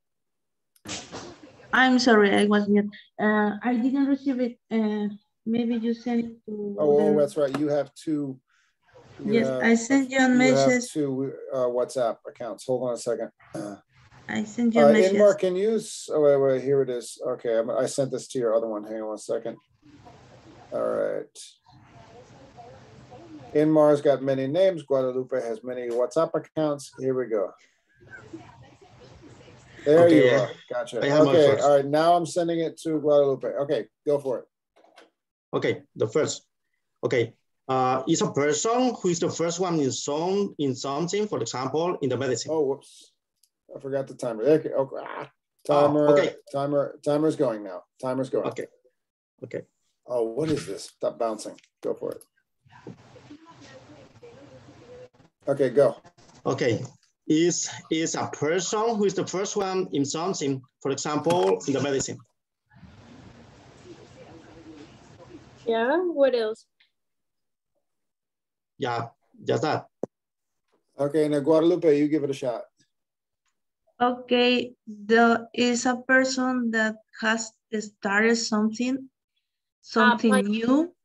I'm sorry, I was mute. Uh, I didn't receive it. Uh, maybe you sent it to. Oh, the... that's right. You have two. You Yes, have, I sent you a you message. have two uh, WhatsApp accounts. Hold on a second. Uh, I sent you a uh, message. Inmar, can you, oh, wait, wait, here it is. Okay, I'm, I sent this to your other one. Hang on one second. All right. Inmar's got many names. Guadalupe has many WhatsApp accounts. Here we go. There Okay, you are. Gotcha. I have my Okay, first. all right. Now I'm sending it to Guadalupe. Okay, go for it. Okay, the first. Okay, uh, is a person who is the first one in some in something, for example, in the medicine. Oh, whoops. I forgot the timer. Okay, okay. Ah, timer, oh, okay. timer, timer's going now. Timer's going. Okay, okay. Oh, what is this? Stop bouncing. Go for it. Okay, go. Okay, is is a person who is the first one in something, for example, in the medicine. Yeah, what else? Yeah, just that. Okay, now Guadalupe, you give it a shot. Okay, the is a person that has started something, something uh, new.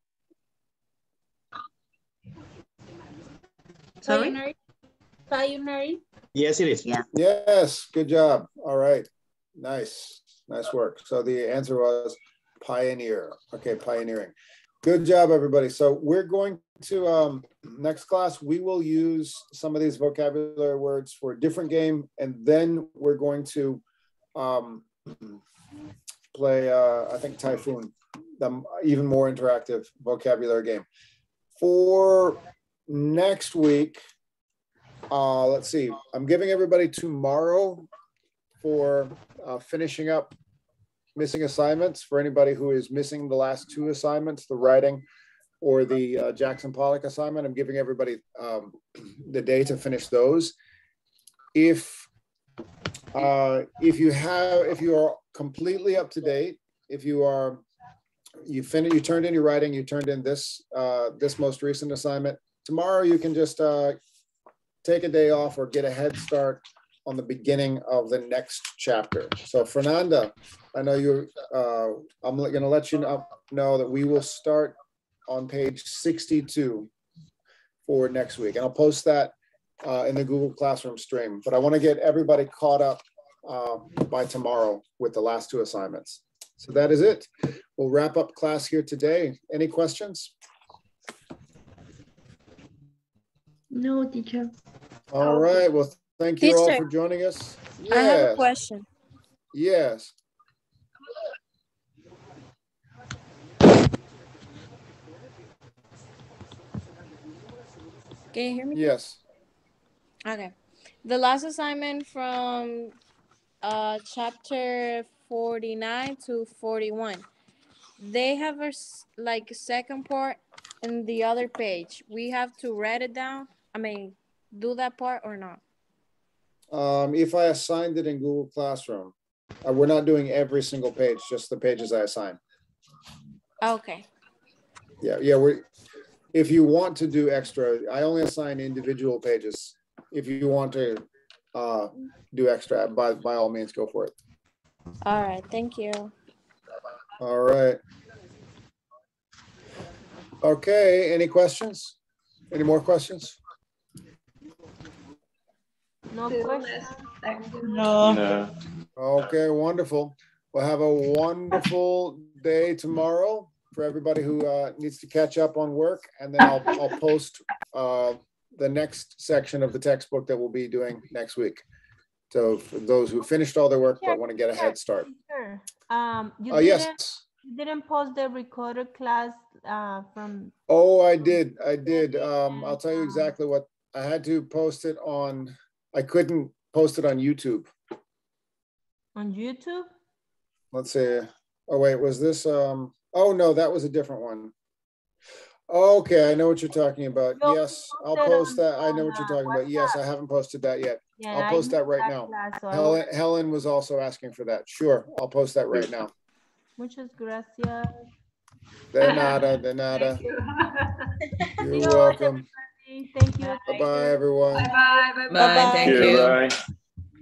Sorry? Pioneer. Pioneer. Yes, it is. Yeah. Yes, good job. All right, nice, nice work. So the answer was pioneer. Okay, pioneering. Good job, everybody. So we're going to, um, next class, we will use some of these vocabulary words for a different game, and then we're going to um, play, uh, I think, Typhoon, the even more interactive vocabulary game. For next week, uh, let's see, I'm giving everybody tomorrow for uh, finishing up missing assignments. For anybody who is missing the last two assignments, the writing or the uh, Jackson Pollock assignment, I'm giving everybody um, the day to finish those. If uh, if you have, if you are completely up to date, if you are, you finished, you turned in your writing, you turned in this uh, this most recent assignment. Tomorrow you can just uh, take a day off or get a head start on the beginning of the next chapter. So Fernanda, I know you, uh, I'm going to let you know, know that we will start on page sixty-two for next week. And I'll post that uh, in the Google Classroom stream. But I want to get everybody caught up uh, by tomorrow with the last two assignments. So that is it. We'll wrap up class here today. Any questions? No, teacher. All right. Well, thank you Teacher, all for joining us. Yes. I have a question. Yes. Can you hear me? Yes. Okay. The last assignment from uh, chapter forty-nine to forty-one, they have a s- like second part in the other page. We have to write it down. I mean, do that part or not? Um, if I assigned it in Google Classroom, uh, we're not doing every single page, just the pages I assign. Okay. Yeah, yeah. We, if you want to do extra, I only assign individual pages. If you want to uh, do extra, by by all means, go for it. All right. Thank you. All right. Okay. Any questions? Any more questions? No question. No. No. Okay, wonderful. We'll have a wonderful day tomorrow for everybody who uh, needs to catch up on work. And then I'll, I'll post uh, the next section of the textbook that we'll be doing next week. So for those who finished all their work but want to get a head start. Sure. Um, you Uh, didn't, yes. you didn't post the recorded class uh, from. Oh, I did. I did. Um, I'll tell you exactly what I had to post it on. I couldn't post it on YouTube. On YouTube? Let's see. Oh, wait, was this? Um, oh, no, that was a different one. Okay, I know what you're talking about. You'll Yes, I'll post it post on- that. I know what you're on, talking uh, about. Yes, I WhatsApp. haven't posted that yet. Yeah, I'll I post that missed right that now. class, so I Helen, will- Helen was also asking for that. Sure, I'll post that right now. Muchas gracias. De nada, de nada. Thank you. You're See you, welcome. everybody. Thank you. Bye-bye, everyone. Bye bye. Bye. Thank Okay, you. bye.